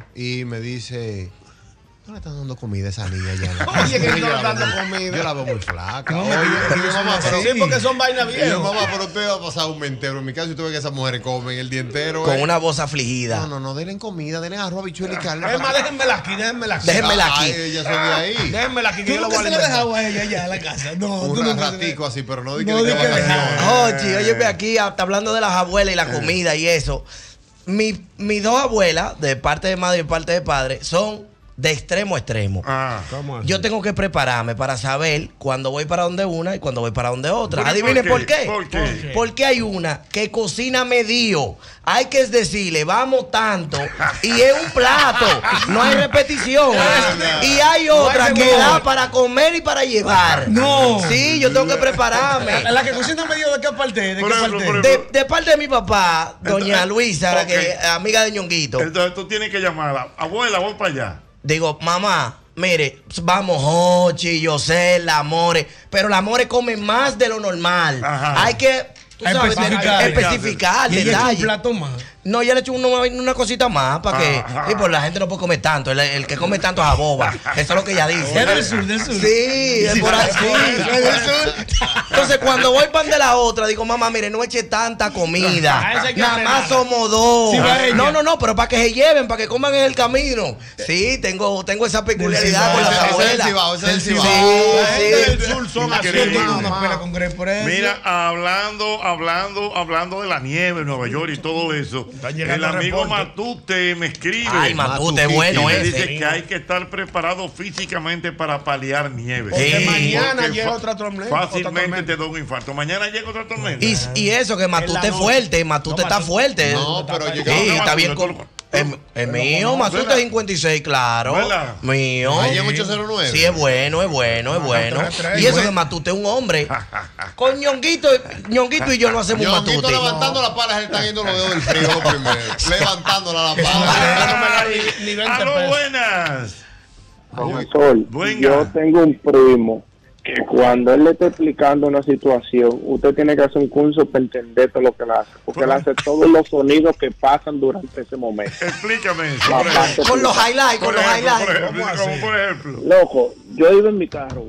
Y me dice, ¿no le están dando comida a esa niña ya? Oye, que no le Yo la están dando veo muy- comida. Yo la veo muy flaca. No, Oye, no, y yo, mamá, pero... Sí, porque son vainas Y yo, viejas. mamá, pero usted va a pasar un mes entero. En mi caso, usted ve que esas mujeres comen el día entero. Con ¿eh? una voz No, afligida. no, no, denle comida, denle arroz, habichuela y carne. Es más, déjenmela aquí, déjenmela aquí. Déjenmela aquí. Ay, ella son de ahí. Déjenmela aquí, que ¿Tú yo la nunca voy a se la has alimentar. dejado a ella ya en la casa? No, tú Un nunca. ratico así, pero no di que No, de di que que vacaciones. Oye, oye, ve aquí, hasta hablando de las abuelas y la comida y eso. Mi, mis dos abuelas, de parte de madre y de parte de padre, son de extremo a extremo. Ah. ¿Cómo así? Yo tengo que prepararme para saber cuándo voy para donde una y cuándo voy para donde otra. ¿Por qué? Adivinen por ¿Por qué. qué? ¿Por qué? Porque hay una que cocina medio. Hay que decirle, vamos tanto. Y es un plato. No hay repetición. Y hay otra hay que que da mover. para comer y para llevar. No. Sí, yo tengo que prepararme. La que cocina medio de qué parte, de Por qué ejemplo, parte. por De, de parte de mi papá, doña Entonces, Luisa, la ok. que amiga de Ñonguito. Entonces tú tienes que llamarla. Abuela, voy para allá. Digo, mamá, mire, vamos, Jochi, yo sé, la Amore, pero la Amore come más de lo normal. Ajá. Hay que, tú Hay sabes, especificar. especificar, Y ella echa un detalle. plato más. No, ya le echo una, una cosita más para que. Ajá. Sí, pues la gente no puede comer tanto. El, el que come tanto es a boba. Eso es lo que ella dice. Es del sur, del sur. Sí, es por ahí. Sí, es del sur. Entonces, cuando voy pan de la otra, digo, mamá, mire, no eche tanta A comida. ese hay que Nada ordenar. más somos dos. Sí, va ella. No, no, no, pero para que se lleven, para que coman en el camino. Sí, tengo, tengo esa peculiaridad con Ese- las ese es el abuelas. Cibao, ese es el Sí, Cibao. La gente sí. del sur son así, Increíble. Yo tengo una mamá. pena con Grey por eso. Mira, hablando, hablando, hablando de la nieve en Nueva York y todo eso, Están el llegando amigo reportes. Matute me escribe. Ay, Matute, Matute, bueno y me ese. dice que hay que estar preparado físicamente para paliar nieve. Porque Sí. mañana Porque llega fa- otra tormenta. otra Fácilmente tormenta. te da un infarto. Mañana llega otra tormenta. Y, y eso, que Matute En la es noche. fuerte, Matute No, está Matute- fuerte. No, pero Sí, llegamos. No, está bien. Matute, con- tú- Es, es mío, Matute ¿verdad? cincuenta y seis, claro. ¿Verdad? Mío. Ahí en ocho cero nueve. Sí, es bueno, es bueno, es bueno. tres, tres, Y eso bueno. que Matute es un hombre. Con Ñonguito, Ñonguito y yo no hacemos un Ñonguito Matute. levantando la pala, se le están yendo los dedos del frío lo primero. Levantándola la No pala. me da ni- ni veinte ¡Aló, pesos. buenas! Profesor, Venga. yo tengo un primo que cuando él le está explicando una situación, usted tiene que hacer un curso para entender todo lo que él hace, porque él hace todos los sonidos que pasan durante ese momento. Explícame eso. La por ejemplo. parte Con los final. highlights, con Por los ejemplo, por highlights. ejemplo, como por ejemplo. Loco, yo iba en mi carro,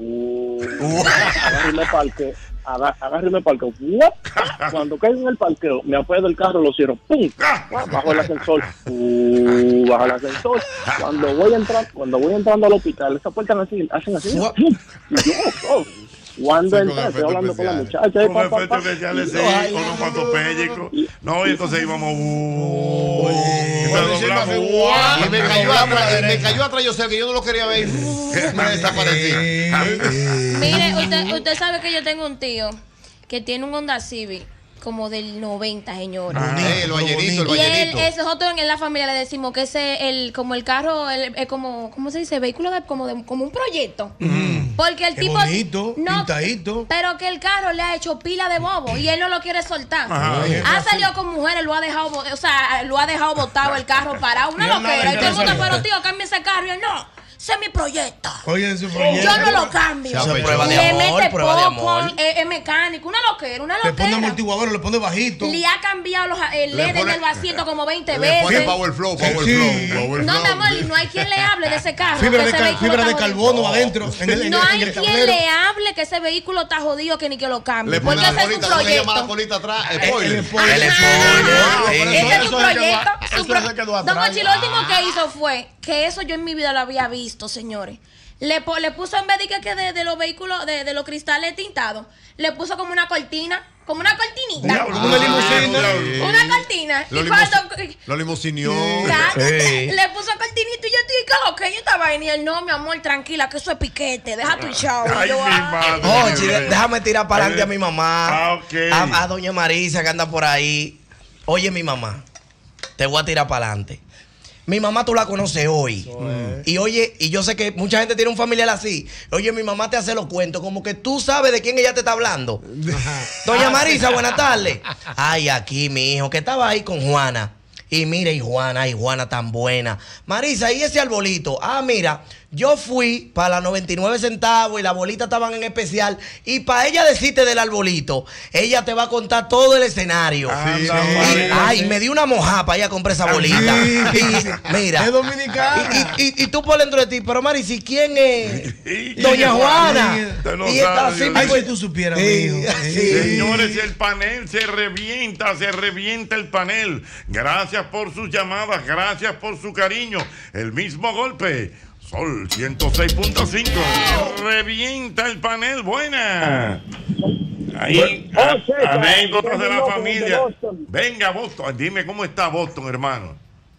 uh, agarro y me parqueo, aga- agarro y me parqueo, ¡guap! Cuando caigo en el parqueo, me apoyo del carro, lo cierro, ¡pum! Bajo el ascensor, uh, bajo el ascensor. Cuando voy a entrar, cuando voy entrando al hospital, esas puertas así, hacen así, Guap. ¡pum! Y yo, oh, cuando Sí, con entré, estoy efectos hablando con la especiales. muchacha, y Con pa, pa, efectos pa, especiales, sí, y- ay, con unos cuantos pellicos. No, y entonces íbamos. Uh, y Cuando nos hicimos doblamos, así, uh, Y me cayó Doblamos la atrás, y me derecha. cayó atrás yo sé que yo no lo quería ver. Me desaparecí. Mire, usted, usted sabe que yo tengo un tío que tiene un Honda Civic como del noventa, señores. Eh, el ballenito, el Y él, ballenito. ese nosotros en la familia le decimos que ese el como el carro el- es como ¿cómo se dice? Vehículo de como de, como un proyecto. Porque el Qué tipo bonito, no, pintadito. pero que el carro le ha hecho pila de bobo y él no lo quiere soltar. Ajá. Ha salido con mujeres, lo ha dejado, bo- o sea, lo ha dejado botado el carro parado, una Y él nada, loquera. Y todo el mundo, nada. pero tío, cambia ese carro y él no. Ese es mi proyecto. Oye, en su proyecto. Yo no lo cambio. Se apechó. Prueba de Le amor, mete prueba de poco, amor. es, es mecánico, una loquera, una Le pone loquera. amortiguador, le pone bajito. Le ha cambiado los, el Le L E D pone- del asiento como veinte Le pone veces. Power Flow, Power Sí. Flow, Power No, Flow. mi amor, y no hay quien le hable de ese carro. Fibra que de, ese cal- vehículo fibra de está jodido. carbono adentro. En el, en No el- en hay el quien tablero. le hable que ese vehículo está jodido que ni que lo cambie. Le pone Porque la ese es su colita, ¿cómo se llama la proyecto. colita atrás? El Spoiler. spoiler. El Ajá. spoiler, sí. Ese es su Eso se quedó- proyecto. eso su pro- se quedó Don atrás. Ochi, lo último que hizo fue que eso yo en mi vida lo había visto, señores. Le, po- le puso en vez de que, que de, de los vehículos, de, de los cristales tintados, le puso como una cortina, como una cortinita. Diablo, Una limusina. diablo. Una cortina. Lo y cuando. limus- Lo limusinió. Cállate, Sí. le puso cortinito y yo estoy, ¿qué lo que yo estaba ahí? Y él, no, mi amor, tranquila, que eso es piquete, deja tu show. Ay, Y yo, mi "Ah". madre. Oye, de- déjame tirar para adelante a mi mamá. Ah, ok. a, a doña Marisa que anda por ahí. Oye, mi mamá, te voy a tirar para adelante. Mi mamá tú la conoces hoy. Y oye, y yo sé que mucha gente tiene un familiar así. Oye, mi mamá te hace los cuentos, como que tú sabes de quién ella te está hablando. Doña Marisa, buenas tardes. Ay, aquí mi hijo, que estaba ahí con Juana. Y mira, y Juana, ay, Juana tan buena. Marisa, ¿y ese arbolito? Ah, mira, yo fui para la noventa y nueve centavos y las bolitas estaban en especial. Y para ella decirte del arbolito, ella te va a contar todo el escenario. Sí, Y, sí. ay, me dio una moja para ella comprar esa bolita. Sí. Y, mira. Es dominicana. Y, y, y tú por dentro de ti, pero Marisa, ¿y quién es? Y- Doña y- Juana. Usted no Y está sabe, así, Dios Ay, mío. si tú supieras, Sí, mijo. sí. Señores, el panel se revienta, se revienta el panel. Gracias por sus llamadas, gracias por su cariño. El mismo golpe. Sol ciento seis punto cinco. Revienta el panel. Buena. Ahí, a- anécdotas de la familia. Venga, Boston. Dime cómo está Boston, hermano.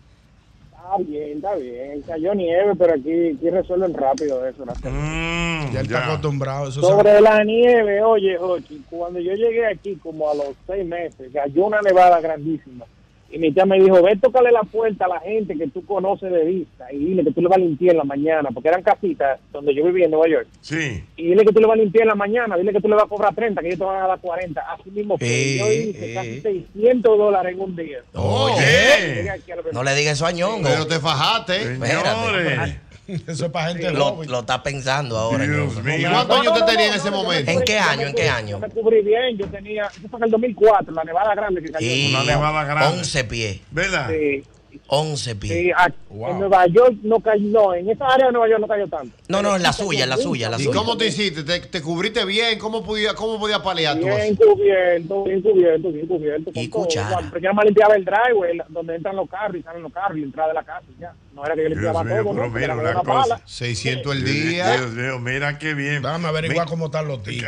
Está bien, está bien. Cayó nieve, pero aquí, aquí resuelven rápido eso. ¿no? Mm, Ya él está ya. acostumbrado. Eso Sobre la nieve, oye, Jochi, cuando yo llegué aquí como a los seis meses, cayó una nevada grandísima. Y mi tía me dijo, ve, tócale la puerta a la gente que tú conoces de vista y dile que tú le vas a limpiar en la mañana, porque eran casitas donde yo vivía en Nueva York. Sí. Y dile que tú le vas a limpiar en la mañana, dile que tú le vas a cobrar treinta, que ellos te van a dar cuarenta. Así mismo fue. Eh, yo hice eh. casi seiscientos dólares en un día. Oye, Llegué aquí a la- no le digas eso a Ñongo. Pero te fajaste. Señores. Eso es para gente Lo, joven. lo está pensando ahora. Dios Ñongo. ¿Y mío. cuántos años No, usted no, tenía en no, ese no, momento? ¿En yo qué me año? ¿En cubrí- qué Yo año? me cubrí bien, yo tenía, eso fue en el dos mil cuatro, la nevada grande que cayó. Sí, Una nevada grande. once pies. ¿Verdad? Sí, once pies. sí, a- Wow. en Nueva York no cayó, no, en esa área de Nueva York no cayó tanto. No, no, en la Pero sí suya, en la cayó suya, en la ¿Y suya. cómo te hiciste? ¿Te, te cubriste bien? ¿Cómo podía, cómo podía paliar tú Bien eso? cubierto, bien cubierto, bien cubierto. Y con todo. cuchara. Bueno, pero yo me limpiaba el driveway, la- donde entran los carros y salen los carros y la entrada de la casa. y Ya. No era que yo limpiaba Dios mío, todo, pero ¿no? Porque mira era una una cosa. pala. seiscientos el Dios día. mío, mira qué bien. Déjame averiguar cómo están los tipos.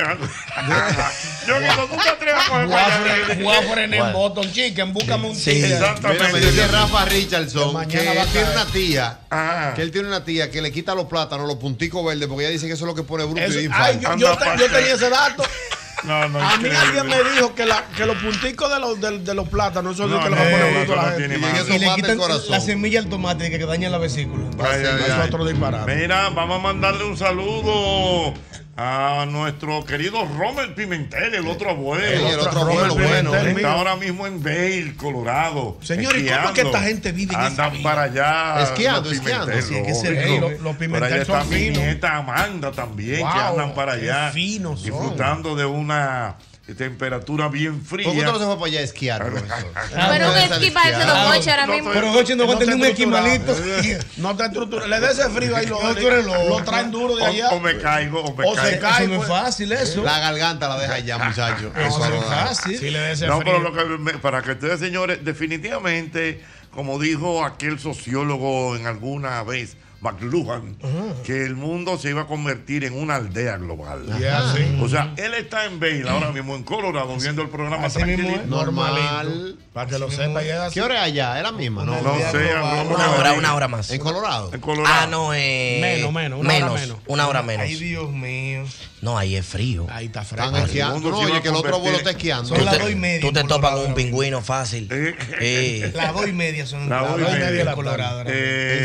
Yo cuando tú te atreves a coger para allá, Juan en Boston Chicken, búscame un Sí. tigre. Exactamente. Mira, me dice Rafa Que Richardson mañana que va a él tiene caer. una tía, Ajá. que él tiene una tía que le quita los plátanos, los punticos verdes, porque ella dice que eso es lo que pone bruto Eso- y ay, yo, yo Anda te- yo pa' tenía ese dato. No, no, A mí increíble. alguien me dijo que, la, que los punticos de los, de, de los plátanos, eso es No, lo que no, le va a poner no, bruto a no la gente. tiene Y madre. eso Y le mata el quitan corazón. la semilla al tomate que daña la vesícula. Ay, ay, Eso ay. es otro disparate. Mira, vamos a mandarle un saludo a nuestro querido Rommel Pimentel, el otro abuelo. El otro otro abuelo Rommel bueno. Pimentel. Está mío. ahora mismo en Vail, Colorado. Señor, ¿y cómo esquiando. es que esta gente vive en esa Andan vida? para allá. Esquiando, los esquiando. Pimentel, Sí, hay que ser lógico. rey. Los- los Pimentel Por allá está son mi finos. nieta Amanda también, Wow, que andan para qué allá. finos son. Disfrutando de una temperatura bien ¿Por qué fría. usted no se fue para allá a esquiar, profesor? Pero un puede salir esquí parece esquiado. Don Moche ahora No, mismo. Pero Jochi no aguanta ni un está esquimalito. estructurado. No está estructurado. Le da ese frío ahí, lo, No, tú eres loco. lo traen duro de allá. O, o me caigo, o me O se caigo. cae. Eso no es pues. fácil, eso. La garganta la deja allá, muchacho. Eso Eso no no es da. fácil. Si le da ese No, frío. pero lo que me- para que ustedes, señores, definitivamente, como dijo aquel sociólogo en alguna vez, McLuhan, que el mundo se iba a convertir en una aldea global. Ya, sí. O sea, él está en Vail ahora mismo en Colorado viendo el programa Así mismo tranquilito. es. Normalito. Normal. Para que lo sepa. Y es así. ¿Qué hora es allá? ¿Es la misma? No, No aldea sé, global. hablamos Una de hora, Vail. una hora más. ¿En Colorado? En Colorado. Ah, no, eh. Menos, menos, una hora menos. menos. Una hora menos. Ay, Dios mío. No, ahí es frío. Ahí está Están fresco. esquiando. mundo No, se iba oye, a que el otro convertir- abuelo está esquiando. Son Tú las te, dos y media tú te en topas Colorado con un ahora mismo. pingüino fácil. Eh, Eh. Las dos y media son Las dos y media en la Colorado. ahora mismo.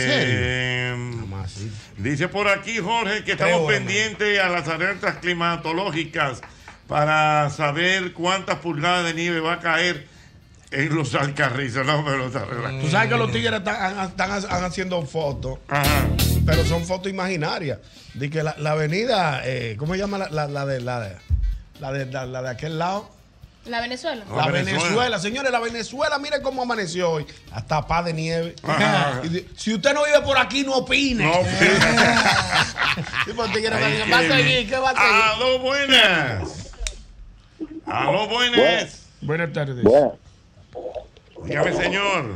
Eh, Más, sí. Dice por aquí Jorge que Tres estamos horas, pendientes a las alertas climatológicas para saber cuántas pulgadas de nieve va a caer en los Alcarrizos. No, pero está relajado. Tú sabes que los tigres están, están, están haciendo fotos, Ajá. pero son fotos imaginarias. De que la, la avenida, eh, ¿cómo se llama la, la, la de, la, de, la, de, la, la de aquel lado? La Venezuela. Ah, La Venezuela. Venezuela. Señores, la Venezuela, mire cómo amaneció hoy. Hasta paz de nieve. Ajá. Y di- si usted no vive por aquí, no opine. No, Sí, pues, tigres, Ay, ¿va a qué seguir? bien. ¿Qué va a seguir? Aló, buenas. Aló, buenas. Buenas tardes. Bueno, Dígame, señor.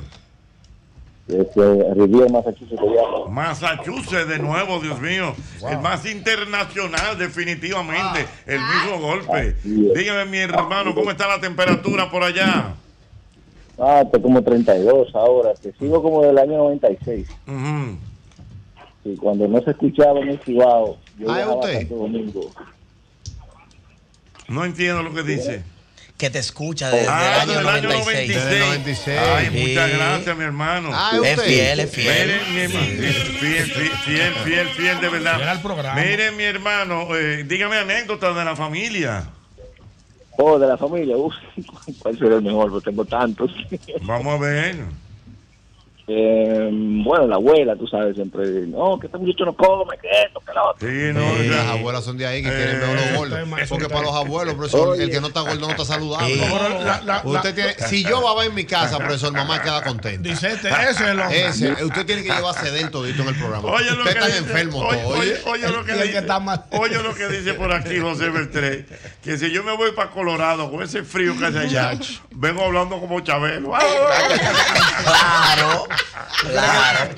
desde Riviera, Massachusetts, te llamo. Massachusetts de nuevo, Dios mío. El más internacional, definitivamente. El mismo golpe. Así es. Dígame, mi hermano, ¿cómo está la temperatura por allá? Ah, estoy como treinta y dos ahora, te sigo como del año noventa y seis. Ujú. Y cuando no se escuchaba en el Cibao, yo Ah, ¿es viajaba a usted? Santo Domingo. No entiendo lo que dice. que te escucha desde Ah, el año del año noventa y seis. Desde el noventa y seis. Ay, Sí. muchas gracias, mi hermano. Ah, Es usted. fiel, es fiel. Miren, mi hermano, fiel, fiel, fiel, fiel, fiel, de verdad. Llega al programa. Miren, mi hermano, eh, dígame anécdotas de la familia. Oh, de la familia, uff, ¿cuál sería el mejor? Porque tengo tantos. Vamos a ver. Eh, bueno, la abuela, tú sabes, siempre, no, que este muchacho no come, que esto, que lo otro. Sí, no, Sí, ya. las abuelas son de ahí que quieren ver a los gordos. tema, eso Porque tema. para los abuelos, profesor, el que no está gordo no está saludable. Sí. Pero la- la- Usted la- tiene, si yo baba en mi casa, profesor, mamá queda contenta. Dice este, ese es el hombre. Ese, usted tiene que llevarse de él todito en el programa. Oye lo usted que está dice, enfermo oye, todo, oye, oye. oye lo que Y el que dice, está mal. oye lo que dice por aquí José Beltré, que si yo me voy para Colorado con ese frío que hace allá, vengo hablando como Chabelo. Claro, claro.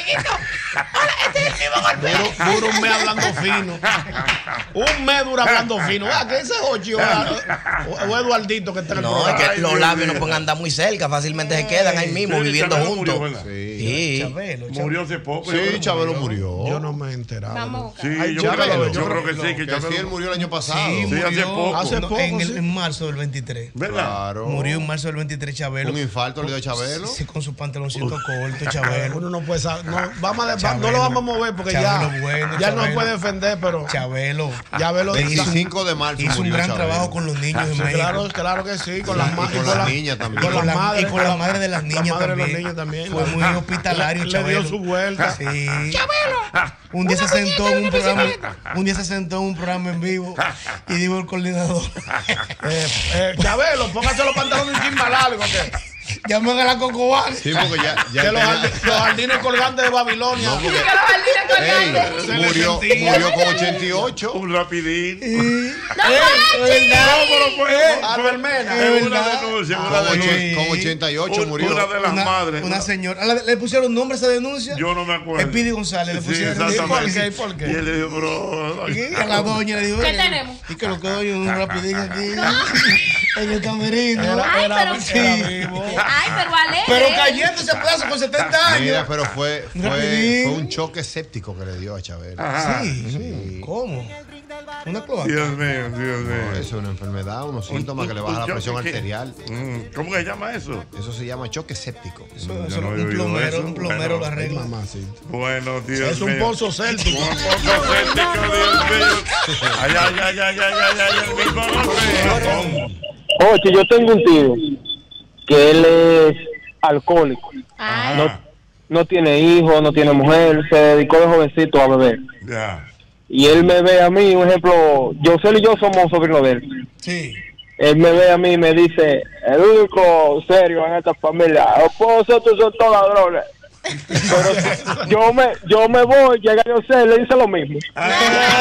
Duro, duro un mes hablando fino. Un mes dura hablando fino. Ah, que ese es Ochi o, o- o Eduardito que está en el No, es programa. que los labios no pueden andar muy cerca, fácilmente se quedan ahí mismo Sí, viviendo Chabelo juntos. murió, ¿verdad? Sí. Chabelo, Chabelo. Murió hace poco. Sí, Chabelo murió. Yo no me he enterado. Vamos a ¿no? buscar. Sí, Ay, yo, Chabelo, creo, yo yo creo que creo sí, que Que sí, él Chabelo. murió el año pasado. Sí, Sí, hace murió poco. Hace no, poco, en, el- sí. en marzo del veintitrés. ¿Verdad? Claro. Murió en marzo del veintitrés Chabelo. Un infarto le dio a Chabelo. Sí, con sus pantaloncitos cortos, Chabelo. Uno no puede saber. No, vamos a, Chabelo. no lo vamos a mover porque Chabelo ya, bueno, ya no Chabelo. puede defender, pero Chabelo. ya ve lo veinticinco de marzo Hizo un murió gran Chabelo. trabajo con los niños en Sí, México. claro, claro que sí, con Sí, las ma- y con las niñas también. y con Y con las la- madres, y con la madre de las la niñas madre de los también. niños también. Fue muy hospitalario, Le, le dio Chabelo. su vuelta. Sí. Un día se sentó en un programa, un día se sentó en un programa en vivo y dijo el coordinador, Eh, eh, Chabelo, póngase los pantalones un chin más largos que, llamen a la Cocobán. Sí, porque ya, ya que los, tenía- jardi- los jardines colgantes de Babilonia. No, porque- Que los jardines colgantes. Ey, murió, murió con ochenta y ocho. Un rapidín. pero fue Albert Mena. Es una denuncia, Con, una oche- denuncia. con ochenta y ocho Un- murió. Una de las Una, madres. una señora. ¿Le, le pusieron nombre a esa denuncia? Yo no me acuerdo. Espidi González le Sí, pusieron. exactamente. ¿Y por qué? ¿Y por qué? Y él le dijo, bro. Y a la doña le dijo, ¿Qué "Oye, tenemos? Y que lo que doy un rapidín aquí en el camerino. Era, Ay, era- pero- era vivo. Ay, pero alegre. Pero cayéndose a pedazo con setenta años. Mira, pero fue, fue, Rapidín. fue un choque séptico que le dio a Chabelo. Ajá. Sí. ¿Cómo? Una cloaca. Dios mío, Dios No, mío. eso es una enfermedad, unos síntomas que le baja la choque presión que- arterial. Mm, ¿Cómo se llama eso? Eso se llama choque séptico. Eso, Yo eso, no he un oído plomero, eso. un plomero Bueno, lo arregla. Mamá, sí. Bueno, Dios Es un mío. pozo céltico. Un pozo céltico, Dios mío. Ay, ay, ay, ay, ay, ay, ay, el mismo golpe. Oye, yo tengo un tío que él es alcohólico. Ay, Ah, No tiene hijos, no tiene mujer, se dedicó de jovencito a beber. ya. Y él me ve a mí, un ejemplo, José y yo somos sobrinos de él. Sí. Él me ve a mí y me dice, el único serio en esta familia, los vosotros son todos ladrones. Pero yo me yo me voy, llega José, le dice lo mismo. Ay,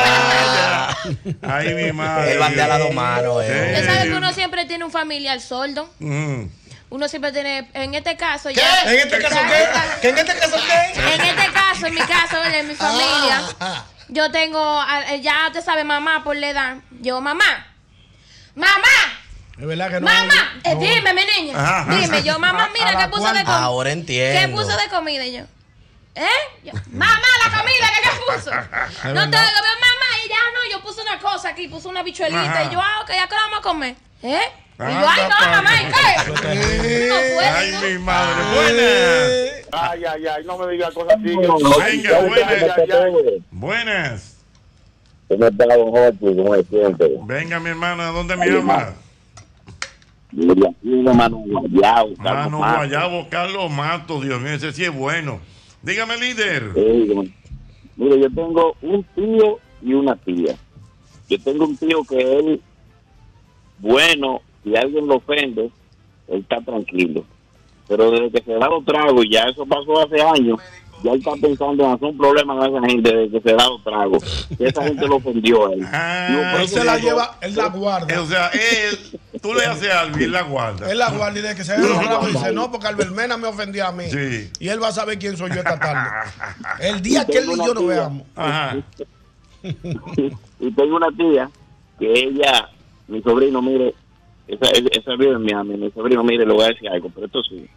ya. Ay, mi madre. Él batea las dos manos, eh. usted sabe que uno siempre tiene un familiar sordo. Mm. Uno siempre tiene, en este caso ya. ¿En este caso qué? ¿Que en este caso qué? En este caso, en mi caso, ¿verdad? En mi familia, Ah, yo tengo, ah, eh, ya usted sabe, mamá por la edad. Yo, mamá, mamá, Es verdad que no. mamá, eh, no- dime, mi niña, Ajá. dime. Yo, mamá, mira, A la ¿qué puso de comida? Ahora ¿Qué entiendo. puso de comida? Y yo, ¿eh? Yo, mamá, la comida, ¿qué, qué puso? No te digo, mamá, y ya no, yo puse una cosa aquí, puse una bichuelita. Ajá. Y yo, ah, ok, ¿ya qué vamos a comer? ¿Eh? Y yo, Anda, ay, no, pa- mamá, ¿y qué? No puede, Ay, ¿no? mi madre. Buenas. Ay, ay, ay, no me digas cosas así. Venga, buenas. Buenas. ¿Cómo está, don Jorge? ¿Cómo se siente? Venga, mi hermana, ¿dónde me llama? Mira, Manu Guayabo, Mano Guayabo, Carlos Mato, Dios mío, ese sí es bueno. Dígame, líder. Mire, yo tengo un tío y una tía. Yo tengo un tío que él, bueno, si alguien lo ofende, él está tranquilo. Pero desde que se da los tragos, y ya eso pasó hace años, ya él está pensando en hacer un problema con esa gente desde que se da los tragos. Que esa gente lo ofendió a él. Ah, Digo, por Él eso se la digo, lleva, él la guarda. O sea, él, tú le haces algo y él la guarda. Él la guarda y de que se ve los tragos dice, no, porque Albert Mena me ofendió a mí. Sí. Y él va a saber quién soy yo esta tarde. El día que él y yo nos veamos. Ajá. Y tengo una tía que ella, mi sobrino, mire, esa, esa vive en Miami, mi sobrino, mire, le voy a decir algo, pero esto sí,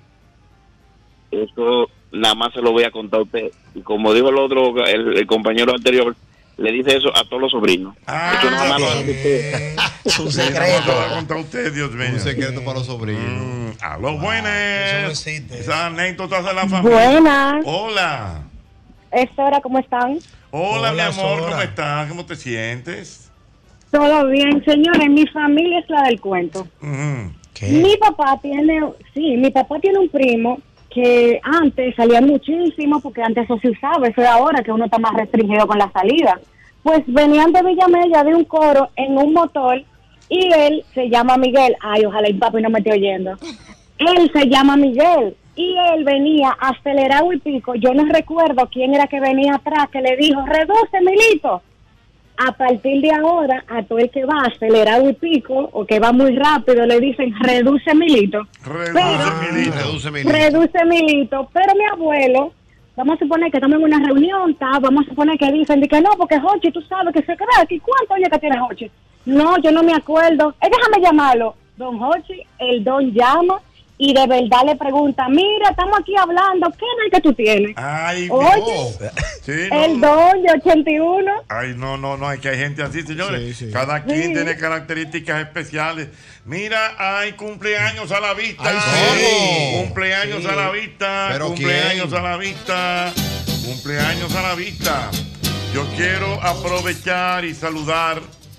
esto nada más se lo voy a contar a usted. Y como dijo el otro, el, el compañero anterior, le dice eso a todos los sobrinos. Ah, eso nada más lo hace usted. Un secreto. Va a contar usted, Dios mío. Un secreto para los sobrinos. Mm, a los buenos. eso no existe. Esa anécdota de la familia. Buenas. Hola. Es Sora, ¿cómo están? Hola, Hola, mi amor, Sora. ¿cómo estás? ¿Cómo te sientes? Todo bien, señores. Mi familia es la del cuento. Ujú. Mi papá tiene, sí, mi papá tiene un primo que antes salía muchísimo, porque antes eso se usaba, eso es ahora que uno está más restringido con la salida. Pues venían de Villamella de un coro en un motor y él se llama Miguel. Ay, ojalá y papi no me esté oyendo. Él se llama Miguel y él venía acelerado y pico. Yo no recuerdo quién era que venía atrás que le dijo, reduce, Milito. A partir de ahora, a todo el que va acelerado y pico o que va muy rápido le dicen, reduce, Milito. Reduce, Pero- Milito. Reduce Milito. Reduce, Milito. Pero mi abuelo, vamos a suponer que estamos en una reunión, ta, vamos a suponer que dicen de que no, porque Jochi, tú sabes que se queda aquí. ¿Cuántos años que tiene Jochi? No, yo no me acuerdo. Eh, déjame llamarlo. Don Jochi, el don llama y de verdad le pregunta, mira, estamos aquí hablando, ¿qué edad que tú tienes? Ay, Oye, sí, no, el no. don de ochenta y uno. Ay, no, no, no, es que hay gente así, señores. Sí, sí. Cada quien Sí. tiene características especiales. Mira, hay cumpleaños a la vista. Ay, sí. Cumpleaños Sí. a la vista. ¿Pero cumpleaños quién? a la vista. Cumpleaños a la vista. Yo quiero aprovechar y saludar,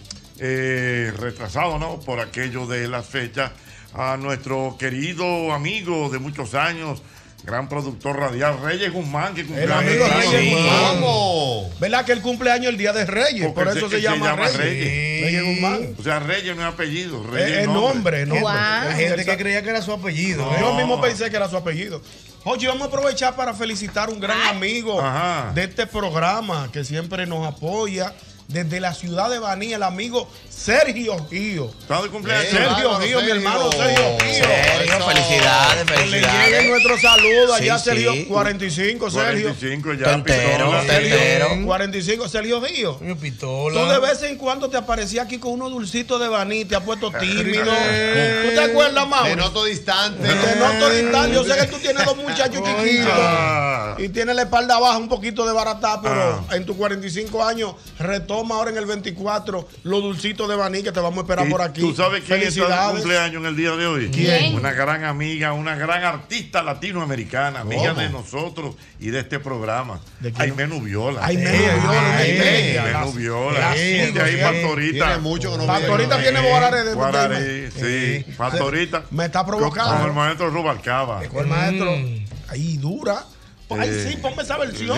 eh, retrasado, ¿no? Por aquello de las fechas, a nuestro querido amigo de muchos años, gran productor radial, Reyes Guzmán, que cumple El años amigo el día Reyes de hoy. Guzmán. Vamos. ¿Verdad que el cumpleaños el día de Reyes? Porque Por eso se- se, se llama, llama Reyes. Reyes. Reyes Guzmán. O sea, Reyes no es apellido, Es Reyes es nombre, nombre. Guau. Hay gente que creía que era su apellido. No. ¿eh? Yo mismo pensé que era su apellido. Oye, vamos a aprovechar para felicitar a un gran amigo Ajá. de este programa que siempre nos apoya desde la ciudad de Baní, el amigo Sergio Gío. ¿Está de cumpleaños? Eh, Sergio bárbaro, Gío, mi Sergio. hermano Sergio Gío. Sergio, Eso. felicidades, Que le llegue felicidades. nuestro saludo allá, Sí, Sergio. sí. cuarenta y cinco, Sergio. cuarenta y cinco ya. Te entero, pistola. te entero. cuarenta y cinco, Sergio Gío. Coño, Tú pistola. de vez en cuando te aparecías aquí con unos dulcitos de Baní, te has puesto tímido. ¿Tú te acuerdas, Mauro? Te noto distante. Te noto distante. Yo sé que tú tienes dos muchachos chiquitos Ah. y tienes la espalda baja un poquito de barata, pero Ah. en tus cuarenta y cinco años retoma ahora en el veinticuatro los dulcitos de Baní que te vamos a esperar ¿Y por aquí. ¿Tú sabes quién está de Felicidades. cumpleaños en el día de hoy? ¿Quién? Una gran amiga, una gran artista latinoamericana, amiga ¿Cómo? de nosotros y de este programa. ¿De quién? Aimé Nubiola. Ay, Eh, me Nubiola, ay, ay, eh, Aimé la- Nubiola. la Sí, sigo, de ahí sí. Pastorita. Tiene mucho que no Pastorita viene. tiene Guarare de Guarare, sí. Eh, Pastorita. me está provocando. Con el maestro Rubalcaba. El maestro, ahí dura. Ay, Eh. sí, ponme esa versión.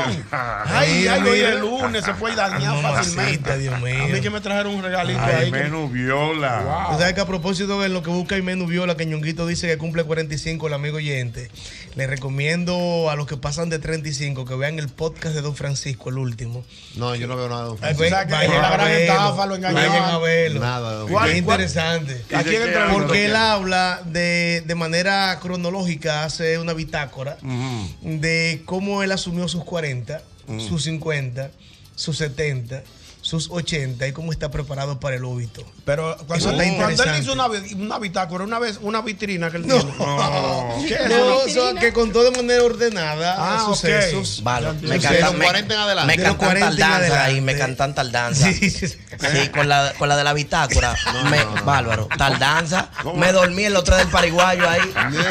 Ay, Ay, ay, hoy mira. el lunes se puede dañar Mamacita, fácilmente. Dios mío. A mí que me trajeron un regalito ahí. Aimé que- Nubiola. Tú sabes que a propósito de lo que busca Imenu Viola, que Ñonguito dice que cumple cuarenta y cinco, el amigo oyente, le recomiendo a los que pasan de treinta y cinco que vean el podcast de Don Francisco, el último. No, yo no veo nada de un Ay, Francisco. tú sabes que Vayan es la a gran verlo, estafa, lo engañaban. vayan a verlo. Nada de un ¿Cuál- Es cuál- interesante. ¿Y ¿A de quién qué entrevistó? habla? Porque él habla de, de manera cronológica, hace una bitácora Ujú. de cómo él asumió sus cuarenta, sus cincuenta, sus setenta, sus ochenta y cómo está preparado para el óbito. Pero cuando, Eso está cuando él interesante. hizo una, vi- una bitácora, una vez una vitrina que él No. tiene. No. ¿Qué es No, eso? o sea, que contó de manera ordenada Ah, sucesos. Vale, me De cantan, los me, cuarenta en adelante. me De los cantan cuarenta en tardanza ahí, adelante. me cantan tardanza. Sí, sí, sí. Sí, con la, con la de la bitácora. me, Bárbaro, tardanza. Me dormí en los tres del Paraguayo ahí.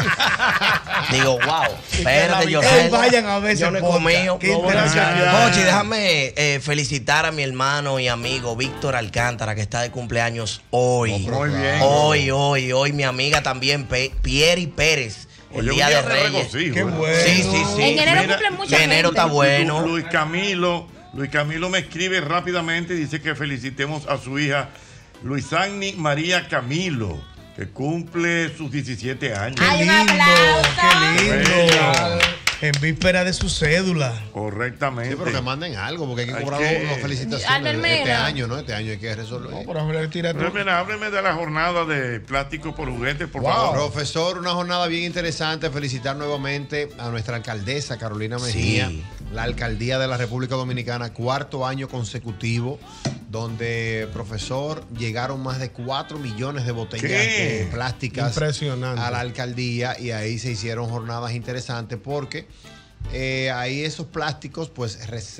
Digo, wow. Espérate, yo Ey, sé. vayan a ver Yo ese no he podcast. comido. Qué No voy a interesante. chequear. Jochi, déjame eh, felicitar a mi hermano y amigo Víctor Alcántara, que está de cumpleaños hoy. Muy bien. Hoy, hoy, hoy. Mi amiga también, Pe Pieri Pérez. El Oye, día un de de Reyes. regocijo, Qué ¿eh? bueno. Sí, sí, sí. En enero Mira, cumple mucha que enero gente. está bueno. Lu- Luis Camilo, Luis Camilo me escribe rápidamente y dice que felicitemos a su hija Luisani María Camilo, que cumple sus diecisiete años. Qué Ay, un lindo, aplauso. qué lindo. Bella. En víspera de su cédula. Correctamente. Sí, pero que manden algo, porque hay que Hay cobrar que- unas felicitaciones Albert este Mena. año, ¿no? Este año hay que resolver. No, pero a ver, tira tú. Pero, mira, hábleme de la jornada de plástico por juguetes, por Wow. favor. Profesor, una jornada bien interesante. Felicitar nuevamente a nuestra alcaldesa Carolina Mejía, Sí. la alcaldía de la República Dominicana, cuarto año consecutivo, donde, profesor, llegaron más de cuatro millones de botellas ¿Qué? eh, plásticas Impresionante. a la alcaldía y ahí se hicieron jornadas interesantes porque eh, ahí esos plásticos pues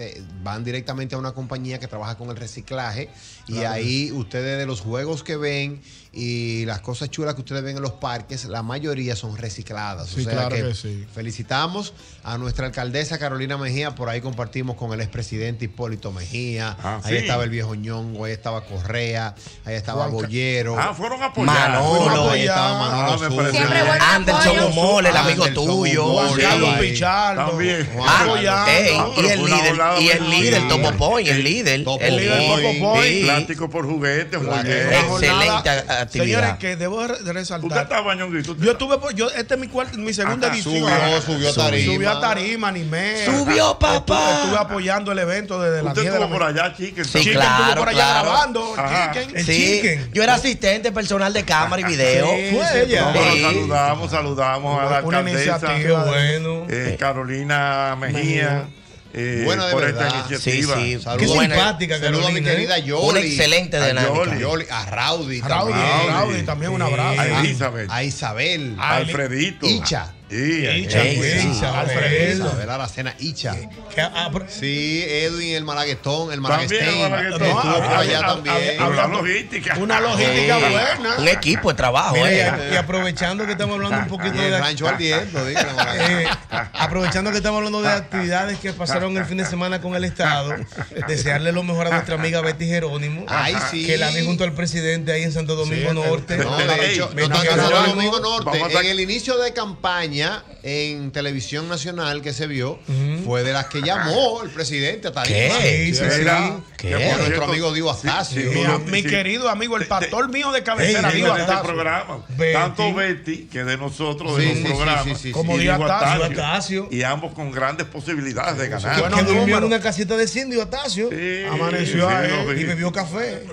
van directamente a una compañía que trabaja con el reciclaje y claro. ahí ustedes de los juegos que ven y las cosas chulas que ustedes ven en los parques, la mayoría son recicladas. Sí, o sea claro que, que sí. Felicitamos a nuestra alcaldesa Carolina Mejía, por ahí compartimos con el expresidente Hipólito Mejía, ah, ahí sí. estaba el viejo Ñongo, ahí estaba Correa, ahí estaba Juanca. Bollero. Ah, fueron a apoyar. Manolo, ahí estaba Manolo. Ah, me parece Siempre bien. bueno. Anderson Humol, el amigo Anderson tuyo. Humol, Juan sí. Carlos ahí. Pichardo. También. Ah, Apoyando. ey, No, y pero el fue una líder, volada y el buena. líder, Sí. Topo Point, el líder. Topo El líder, líder. Topo Point. Sí. Plástico por juguetes, Claro. juguetes. Excelente Jornada- actividad. Señores, que debo re- Usted resaltar. estaba, Ñonguito. Yo estuve por, yo, esta es mi, cuarta, mi segunda Ajá, edición. Subió, subió a tarima. Subió a tarima, animé. Subió, papá. Estuve, estuve apoyando el evento desde las Usted diez de la estuvo por mañana. allá, Chicken. Sí, Chicken claro, estuvo por allá claro. grabando. Ajá. Chicken, el Sí, Chicken. yo era asistente personal de cámara y video. Sí, Fue ella. No, pero Sí. saludamos, saludamos a la Una alcaldesa iniciativa. Bueno. eh, Carolina Mejía. Eh, Buena de por verdad. esta iniciativa. Sí, sí. Saludos. Qué Buena. simpática, Saludos a mi Carolina, querida ¿eh? Yoli. Una excelente a dinámica. Yoli, Yoli, a Raudy, Raudy, también. Raudy también un abrazo. A A- Elizabeth. A Isabel. A Alfredito. Icha. Sí, Icha, Ey, pues, sí. Alfredo. Isabel Aracena Icha. Que, ah, pero- Sí, Edwin, el Malaguetón, el También el Malaguetón. Malaguetón. Estuvo por había- allá había- también. había- Una logística. Una logística Sí. buena. Un equipo de trabajo, Mira, eh. y, y aprovechando que estamos hablando un poquito Y de el rancho ardiendo, dígale, Malaguetón. eh, aprovechando que estamos hablando de actividades que pasaron el fin de semana con el Estado, desearle lo mejor a nuestra amiga Betty Jerónimo, Ay, sí. que la vi junto al presidente ahí en Santo Domingo Sí, Norte. No, de hecho, Ey, no Betty tan Jerónimo, Santo Domingo Norte. vamos a- En el inicio de campaña en televisión nacional que se vio, fue de las que llamó el presidente a Tarima. ¿Qué? Sí, sí, Mira, sí. ¿Qué? que por Nuestro cierto, amigo Dio Astacio. sí, sí, Mi, no, mi sí. querido amigo, el pastor mío de cabecera, Ey, Dio Digo, de este Astacio. programa. Betty. Tanto Betty que de nosotros de Sí, un sí, programa. sí, sí, sí, Como y Dio Diego Astacio. Astacio. Astacio. Y ambos con grandes posibilidades de ganar. Bueno, que durmió en número. una casita de Cindy Atacio Sí, Amaneció sí, ahí lo vi. y bebió café.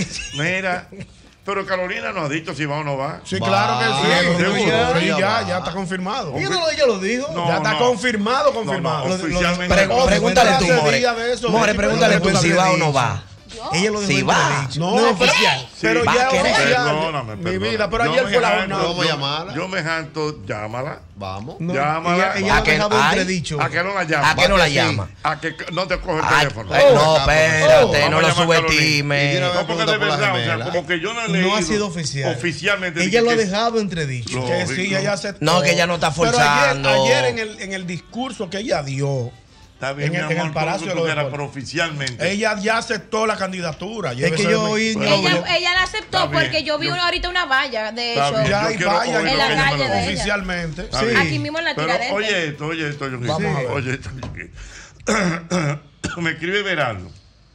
Mira, pero Carolina nos ha dicho si va o no va. Sí, Va, claro que sí. seguro. Sí, Ya ya, va. ya está confirmado. Ella no, ella lo dijo. No, Ya está no. confirmado, No, confirmado. no, Lo- lo- oficialmente. Pre- no. pregúntale tú, hace More. día de eso, More, Betty, pregúntale pero tú tú si lo va o habías no dicho. va. Ella lo dejó Sí, va. entredicho. No, No, pero, oficial. pero Va ya a querer. oficial. Perdóname, Mi perdóname. vida, pero Yo ayer me fue la janto, jornada. Vamos a yo- llamarla. Yo me janto, llámala. Vamos. No, Llámala. ella, ella ¿A lo que- dejaba ay? entredicho. ¿A qué no la llama? ¿A qué no la Sí. llama? A que no te coge el Ay, teléfono. ay, no, Oh, espérate, vamos no a lo llamar a Carolina. Y subestime. una No, porque Pregunta de por la verdad, o sea, gemela. como que yo no he leído. No ha sido oficial. Oficialmente. Ella dije lo ha que- dejado entredicho. Lo- Que sí, ella aceptó. No, que ella no está Pero ayer- forzando. Ayer, en, el, en el discurso que ella dio, Está bien, en el- mi en el amor, Palacio todo de lo que tú los quieras, Deportes. pero oficialmente. ella ya aceptó la candidatura. Es que Llévese yo de mí. oí. Bueno, no, Ella, ella la aceptó Está bien. porque yo vi Yo- ahorita una valla, de Está hecho. bien, Ya yo hay quiero vaya oír En lo la que ella me calle lo de dice. ella. oficialmente. Está Sí. bien. Aquí mismo en la Pero Tiradentes. oye esto, oye esto, yo Vamos a ver. Oye esto, yo- me escribe Verano.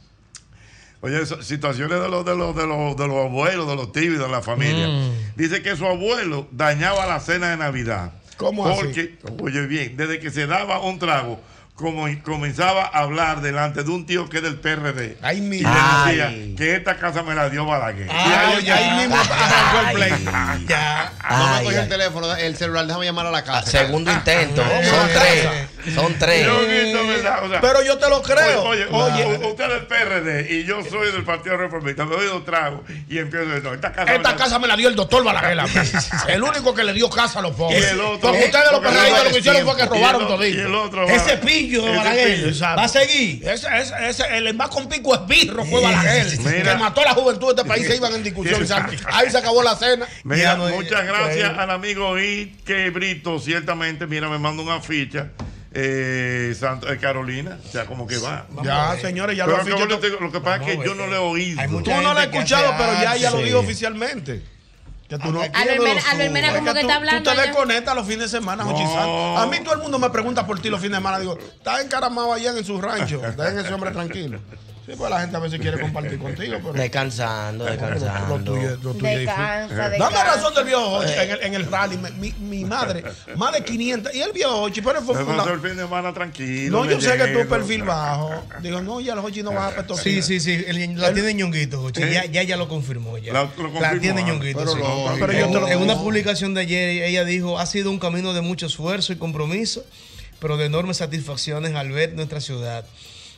Oye, eso, situaciones de los, de los, de los, de los abuelos, de los tíos, de la familia. Dice que su abuelo dañaba la cena de Navidad. ¿Cómo así? Porque, oye bien, desde que se daba un trago, como comenzaba a hablar delante de un tío que es del P R D. Ay, mi y le Ay. decía que esta casa me la dio Balaguer. Ay, Y ahí- ya, ahí mismo arrancó el play. Ay. Ya. No me Ay, cogió el ay. teléfono, el celular, déjame llamar a la Ah, casa. Segundo intento. Ay. Son Ay. tres. Son tres. Yo grito, ¿verdad? O sea, Pero yo te lo creo. Oye, Oye, oye, u- usted es del P R D y yo soy del Partido Reformista. Me doy dos tragos y empiezo a decir, no, esta casa. esta me la- casa me la dio el doctor Balaguer. El único que le dio casa a los Y pobres. el otro- Porque ustedes los porque perreístas el lo que hicieron fue que tiempo. robaron Y el otro- todito. y el otro va- Ese pillo de ese Balaguer pillo. Exacto. va a seguir. Ese, ese, ese, el más con pico esbirro fue Balaguer. Mira. Que mató a la juventud de este país. Se iban en discusión. y se- Ahí se acabó la cena. Mira, Ya no- muchas gracias increíble. al amigo Ike Brito. Ciertamente, mira, me manda una ficha. Eh, Santo- eh, Carolina, o sea, como que va. Ya, señores, ya Pero lo que afiché. bueno, te digo, lo que pasa es que Vamos a yo ver. no le he oído. Hay Tú mucha no lo has gente que escuchado, hace pero ya ella lo arte. dijo oficialmente. Que tú no Albert quieres Mena- lo Albert Mena suyo. como Es que tú, está hablando Tú te allá. desconectas los fines de semana, No. Jochi Santos. A mí todo el mundo me pregunta por ti los fines de semana. Digo, estás encaramado allá en su rancho. Dejen ese hombre tranquilo. Sí, pues la gente a veces quiere compartir contigo, pero. Descansando, Lo descansando. tuyo, lo tuyo es difícil. Descansa, Dame descansa. razón del viejo Jochi en el, en el rally. Me- Mi, mi madre, más de quinientas. Y el viejo Jochi, pero fue Me funda- pasó el fin de semana tranquilo. No, yo me sé que tú llego. perfil bajo. Digo, no, ya el Jochi no baja para Sí, sí, sí. el- la tiene Ñonguito, Jochi. ¿Eh? Ya, ya, ya lo confirmó. Ya. La- La, lo confirmó, tiene ah, Ñonguito. pero sí. lo- pero yo en, te lo- en una publicación de ayer, ella dijo: ha sido un camino de mucho esfuerzo y compromiso, pero de enormes satisfacciones al ver nuestra ciudad.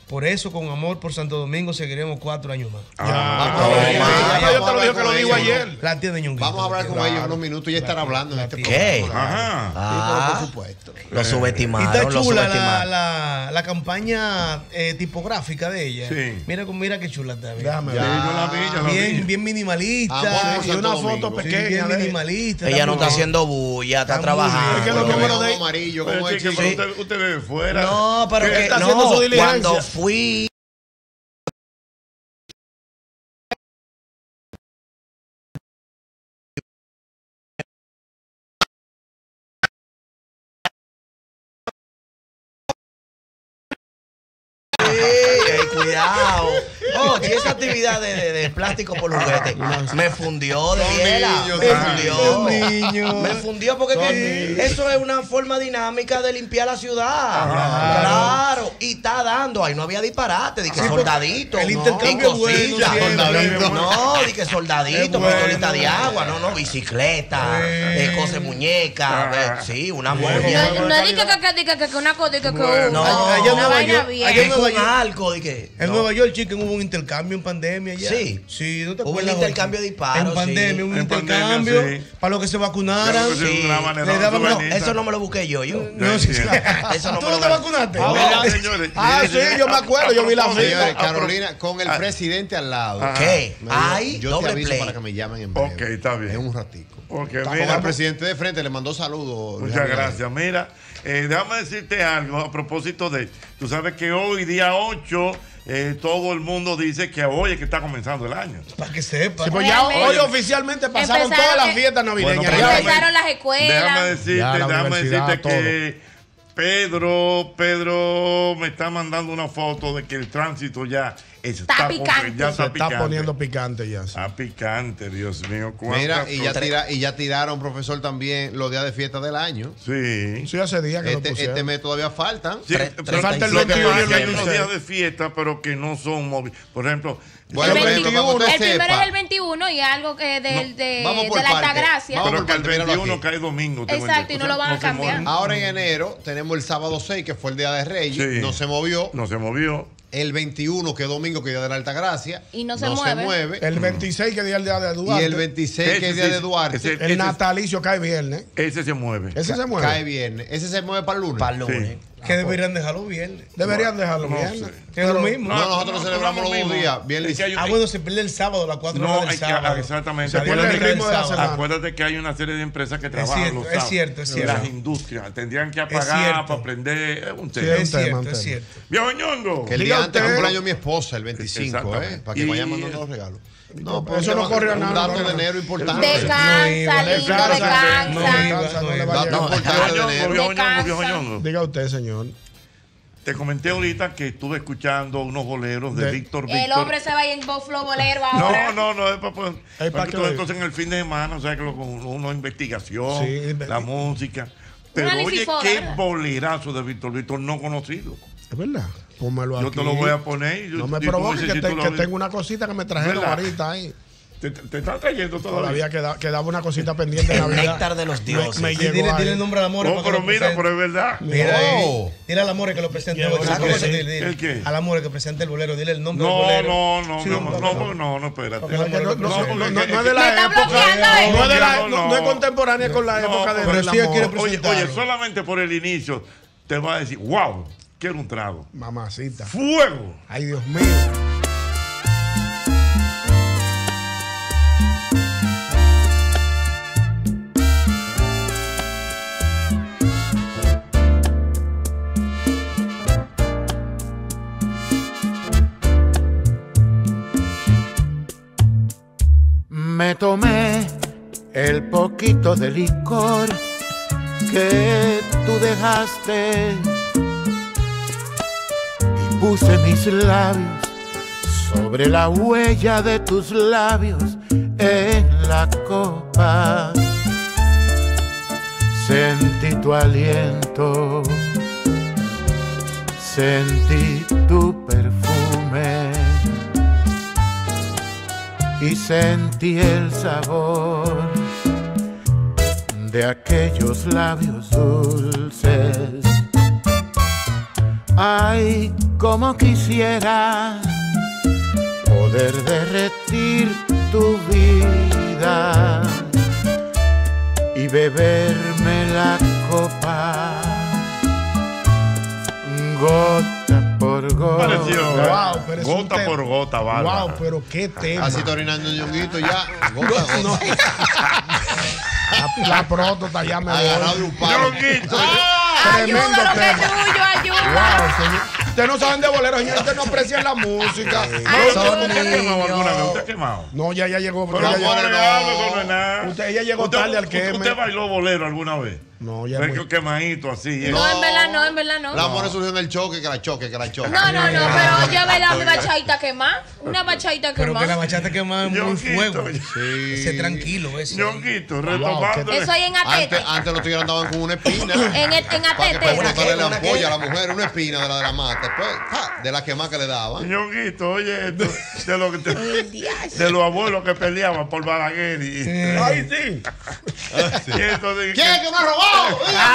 Por eso, con amor por Santo Domingo, seguiremos cuatro años más. Yo te lo digo que lo digo ayer. La tía de Ñonguito. Vamos a hablar con Claro. ellos unos minutos y ya estar hablando en este ¿Qué? programa. Ajá. Ah, por supuesto. Lo Y subestimaron, está lo chula la, subestimaron. la, la campaña eh, tipográfica de ella. Sí. Mira, cómo- mira qué chula está. bien. Déjame Sí, ver. yo la vi, yo la Bien, vi. bien minimalista. Amor por Y una Santo foto Domingo. Sí, pequeña. bien de- minimalista. Ella no está muy- haciendo bulla, está Está muy bien. trabajando. Es que los Pero números es de- amarillo, Pero, como el chica, chico. pero usted, usted ve fuera. No, pero ¿Qué que está no, haciendo su diligencia? cuando fui Ey, ey, cuidado. Oh, si esa actividad de, de, de plástico por juguete me fundió de Son hiela. niños, Me son fundió. Son niños. Me fundió porque Son que niños. eso es una forma dinámica de limpiar la ciudad. Claro. Y está dando. Ahí no había disparate. Di que Sí, soldadito. el no, intercambio y es bueno cosita. siempre. Soldadito. No, di que soldadito, Es bueno. pistolita de agua. No, no, bicicleta, Eh. eh, cosas de muñeca. Ah. eh, Sí, una Bueno, muñeca. No, no diga que, que, que, que, que una cosa, que, que, Bueno. uh, No, allá en una Nueva vaina York- bien. allá en Es Nueva con York- algo. Di que, En no. Nueva York, chica, hubo un intercambio en pandemia ya. Sí. Sí, ¿no te Hubo un acuerdas, intercambio Jorge? de disparos, En pandemia, sí. un En pandemia, intercambio sí. para los que se vacunaran. Claro que sí, una manera Le de daban una- souvenir. Eso no me lo busqué yo, yo. No, sí, entiendo. Eso no ¿Tú me no lo te gané. vacunaste? Ah, Mira, señores. Ah, mire, sí, señores, yo me acuerdo, yo vi la propósito, Señores, a pro- Carolina, con el Ah. presidente al lado. Ajá. ¿Qué? Me dijo, Hay yo doble te aviso play. para que me llamen en breve. Ok, está bien. En un ratico. Porque Está mira, con el presidente de frente, le mandó saludos. Luis muchas Abinader. gracias. Mira, eh, déjame decirte algo a propósito de. Tú sabes que hoy, día ocho, eh, todo el mundo dice que hoy es que está comenzando el año. para que sepa. Sí, pues ya Realmente. hoy oficialmente pasaron Empezaron todas las que- fiestas navideñas. Bueno, Ya- pero Empezaron las escuelas. Déjame decirte, Ya, la déjame universidad, decirte que Pedro, Pedro me está mandando una foto de que el tránsito ya está, Está con- picante. ya se está está picante. poniendo picante ya. sí. Está picante, Dios mío. Mira, cuántas y ya, cosas. tira, y ya tiraron, profesor, también los días de fiesta del año. Sí. Sí, hace días que lo Este, pusieron. este mes todavía faltan. Sí, Tre- pero falta el lo que veintiuno pasa y es el que hay unos veintiséis. días de fiesta, pero que no son móviles. Por ejemplo, Bueno, el, por ejemplo, veintiuno, para que el usted primero sepa. es el veintiuno y algo que del, No, de, vamos por de la parte. Altagracia. Vamos pero por que el parte, míralo veintiuno aquí. cae domingo. tengo Exacto, y entendido. no lo van a se cambiar. mueve. Ahora en enero tenemos el sábado seis, que fue el día de Reyes. Sí. No se movió. No se movió. El veintiuno, que es domingo, que es día de la Altagracia. Y no se mueve. El veintiséis, que es día del día de Y Duarte. el veintiséis, Ese que es sí, día de Duarte. ese- El natalicio cae viernes. Ese se mueve. Ese se Ca- mueve. Cae viernes. Ese se mueve para el lunes. Para el lunes. Que deberían dejarlo viernes. Deberían dejarlo No viernes. sé. Que es lo mismo. No, nosotros no, celebramos no, los no, dos no. días. Viernes. Es que hay- Ah, bueno, se pierde el sábado, las cuatro No, horas hay del que, sábado. exactamente. Se pierde el Acuérdate ritmo de la que- semana. Acuérdate que hay una serie de empresas que trabajan cierto, los es sábados. cierto, es cierto. Las industrias tendrían que apagar cierto. para aprender. Es un Sí, tema. es un Es tema, cierto, un es tema. cierto. Viejo ñongo. Que el Diga día antes usted. cumpleaños mi esposa, el veinticinco, ¿eh? Exactamente. Para que vayan Y- mandando los regalos. No, Pero eso no corre a un nada, dato no, de no. enero importante. Descansa, No iba, lindo, descansa, descansa. no iba, no le va a Dato llegar. importante Viejo de ñongo, enero. viejo ñongo, Descansa. viejo ñongo. Diga usted, señor. Te comenté ahorita que estuve escuchando unos boleros de, De- Víctor El Víctor. hombre se va a ir en Buffalo Bolero ahora. No, no, no, es para pues, Es para que lo entonces en el fin de semana, o sea, que lo, uno investigación, Sí, la música. Pero Una oye, lisifoda, qué ¿verdad? bolerazo de Víctor Víctor no conocido. Es verdad. Pónmelo aquí. Yo te lo voy a poner. y yo- No me y tú provoques, dices que, si te- tú lo- que tengo una cosita que me trajeron ¿Verdad? ahorita ahí. Te, te, te están trayendo todavía. Todavía queda- quedaba una cosita pendiente de El Navidad. néctar de los dioses. Me, me Y llegó dile, ahí. dile el nombre al amor. No, para que pero lo mira, presente. pero es verdad. Mira Oh. ahí. Dile al amor que lo presente. Llegó hoy. una Dile, cosa. dile, dile. ¿El qué? Al amor que presente el bolero. Dile el nombre del No, bolero. no, no, Sí, no, un no, bolero. no, no, no, espérate. Porque No, no, no, No, no, porque no, es no que- es de Me la está época. bloqueando, ¿eh? No es de la, No, no, no. no es contemporánea con la No, época de pero del sí él amor. quiere Oye, presentarlo. oye, solamente por el inicio te va a decir, wow, quiero un trago. Mamacita. ¡Fuego! Ay, Dios mío. Me tomé el poquito de licor que tú dejaste y puse mis labios sobre la huella de tus labios en la copa. Sentí tu aliento, sentí tu perfume y sentí el sabor de aquellos labios dulces. Ay, como quisiera poder derretir tu vida y beberme la copa gota por gota. Pareció, pero es gota un tema. por gota, bárbara. Wow, pero qué tema. Así está orinando un ñonguito ya. Gota, gota. No. La, la próstata ya me Agarrado de un palo. Ñonguito. Tremendo Ayuda, lo que tema. es tuyo, ayuda. Wow, señor. Ustedes no saben de bolero, señor. Ustedes no aprecian la música. ¿Usted ha quemado alguna vez? ¿Usted ha quemado? No, ya, ya llegó. Pero ya amor, llegó. no, eso no es nada. Usted, ella llegó ¿Usted- tarde al usted- queme. ¿Usted bailó bolero alguna vez? No, ya. Ve muy- que quemadito así. ¿eh? No, en verdad no, en verdad no. La amor surgió en el choque, que la choque, que la choque. No, no, no, pero yo bailaba mi bachadita quemada. Una bachadita Pero que la quemada. bachata quema en muy Ñonguito. fuego. Sí. Ese tranquilo, ese. Ñonguito, retomando. Eso ahí en atete. Antes, antes los tigres andaban con una espina. En, el- en Para que para atete. explotarle la ¿Una qué? ampolla a la mujer, una espina de la de la mata. Después, ¡ja! De la quemada que le daban. Ñonguito, oye, esto, de, lo que te- Ay, Dios. de los abuelos que peleaban por Balaguer. Y, Ay, sí. y entonces, ¿Quién es que me ha robado?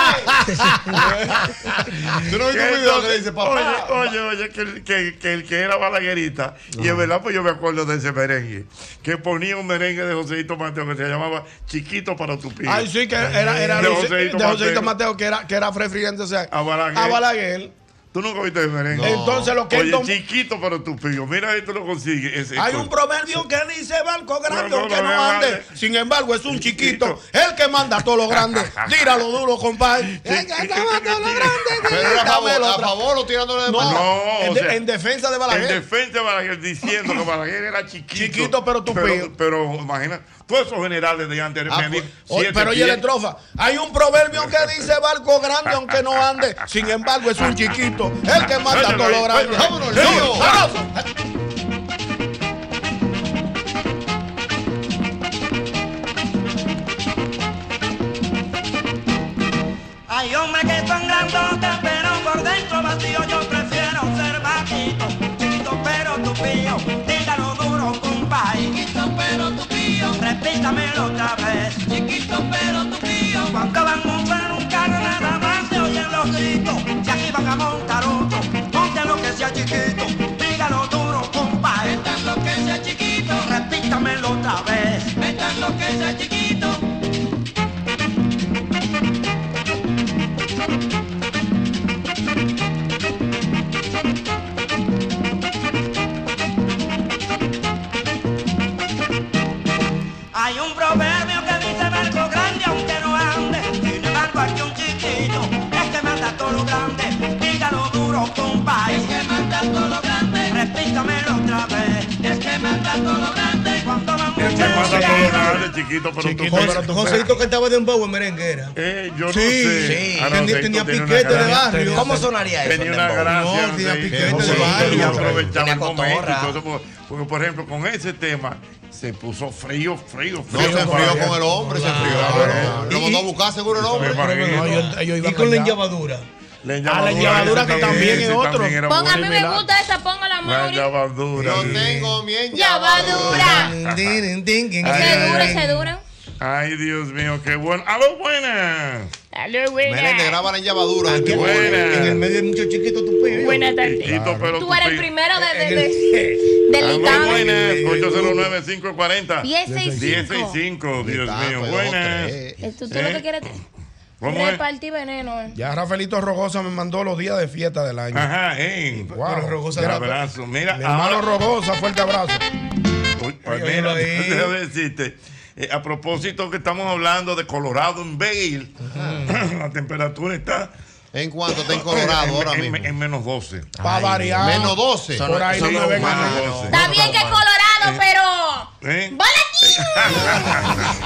¿Tú no viste un video que le dice papá? Oye, oye, oye, que, el- que, que el que era balaguerita, y en verdad, pues yo me acuerdo de ese merengue, que ponía un merengue de Joséito Mateo que se llamaba Chiquito para tu pío. Ay, sí, que era, era De Luis- Joséito de Joséito Mateo. Mateo, que era, que era Fred Friente, o sea, A Balaguer. a Balaguer. ¿Tú nunca viste el merengue? No. Entonces, lo que Oye, él tom- Chiquito para tu pío. Mira, esto lo consigue. Ese- Hay esto- un proverbio que dice barco grande No, no, aunque no, no no, ande. no. Sin embargo, es un chiquito, el que manda todo lo grande. Tíralo duro, compadre. El que manda todo lo grande. Pero era a favor, dígamelo a otra- favor o tirándole de No, mano. No, en, o de- sea, en defensa de En Balaguer. defensa de Balaguer diciendo que Balaguer era chiquito. Chiquito, pero tupido. Pero, pero imagina, todos esos generales de antes Ah, medían pues, Oye, siete pero oye la pies. estrofa. Hay un proverbio que dice barco grande aunque no ande. Sin embargo, es un chiquito, el que manda Échalo todo lo ahí, grande. vámonos, Sí, lío. ¡sabroso! Hay hombres que son grandotes, pero por dentro vacío. Yo prefiero ser bajito, chiquito pero tupío. Dígalo duro, compadre. Chiquito pero tupío. Repítamelo otra vez. Chiquito pero tupío. Cuando van a montar un carro, nada más se oyen los gritos. Si aquí van a montar otro, monten lo que sea chiquito. Dígalo duro, compadre. Metan lo que sea chiquito. Repítamelo otra vez. Metan lo que sea chiquito. Hay un proverbio que dice barco grande aunque no ande. Sin embargo aquí un chiquito es que manda todo lo grande. Dígalo duro, compadre. Es que manda todo lo grande. Repítamelo otra vez. Es que manda todo lo grande. Cuando vamos El que manda todo lo grande, chiquito pero Chiquito, tupío. pero Joséito cantaba de un bobo en merenguera. Eh, yo no Sí, sé. sí. Ah, no, Tenía- Joséito tenía tiene una piquete de gracia. barrio. ¿Cómo sonaría eso? Tenía el una dembow? gracia. No, no tenía sé, piquete que de Joséito barrio. aprovechaba Tenía el momento y cotorra. todo eso, porque, porque, por ejemplo, con ese tema se puso frío, frío, No, frío. se enfrió con el hombre, se enfrió. Claro. Lo mandó a buscar seguro el hombre. Me imagino. No, ellos- ellos iban Y con la allá. enllavadura. La Ah, la enllavadura que también es otro. Ponga, a mí me gusta esa, póngala, La Mauri. enllavadura. Yo tengo mi Llavadura. Din, din, din, din, Ay, Se ay, dura, ay. se dura. Ay, Dios mío, qué bueno. ¡Aló, buenas! Aló, buena. Merengue, graba la enllavadura. Aquí en- Buena. en el medio hay muchos chiquitos tupíos. Buenas tardes. Chiquito, pero Tú eres el tupido. primero de, de, En de, el- del Aló, listado. buenas. ocho cero nueve, cinco cuatro cero. diez sesenta y diez cinco. sesenta y cinco, Dios Está, mío, pues, buenas. dos, tres. Esto tú lo ¿Eh? que quieres ¿Cómo es? repartir veneno. eh. Ya Rafaelito Rogosa me mandó los días de fiesta del año. Ajá, eh. Wow. Pero Rogosa Un Mira, abrazo. Mira, Mi hermano ahora. Rogosa, fuerte abrazo. Uy, pues Oye, mira, oílo ahí. déjame decirte. eh, a propósito que estamos hablando de Colorado en Vail, la temperatura está ¿En cuánto está en Colorado ahora en, mismo? en- en menos doce. Para variar. Menos doce. Por ahí no Sí, me vengan. menos a- doce. Está bien que es Colorado, pero. ¿Eh? ¡Boletín!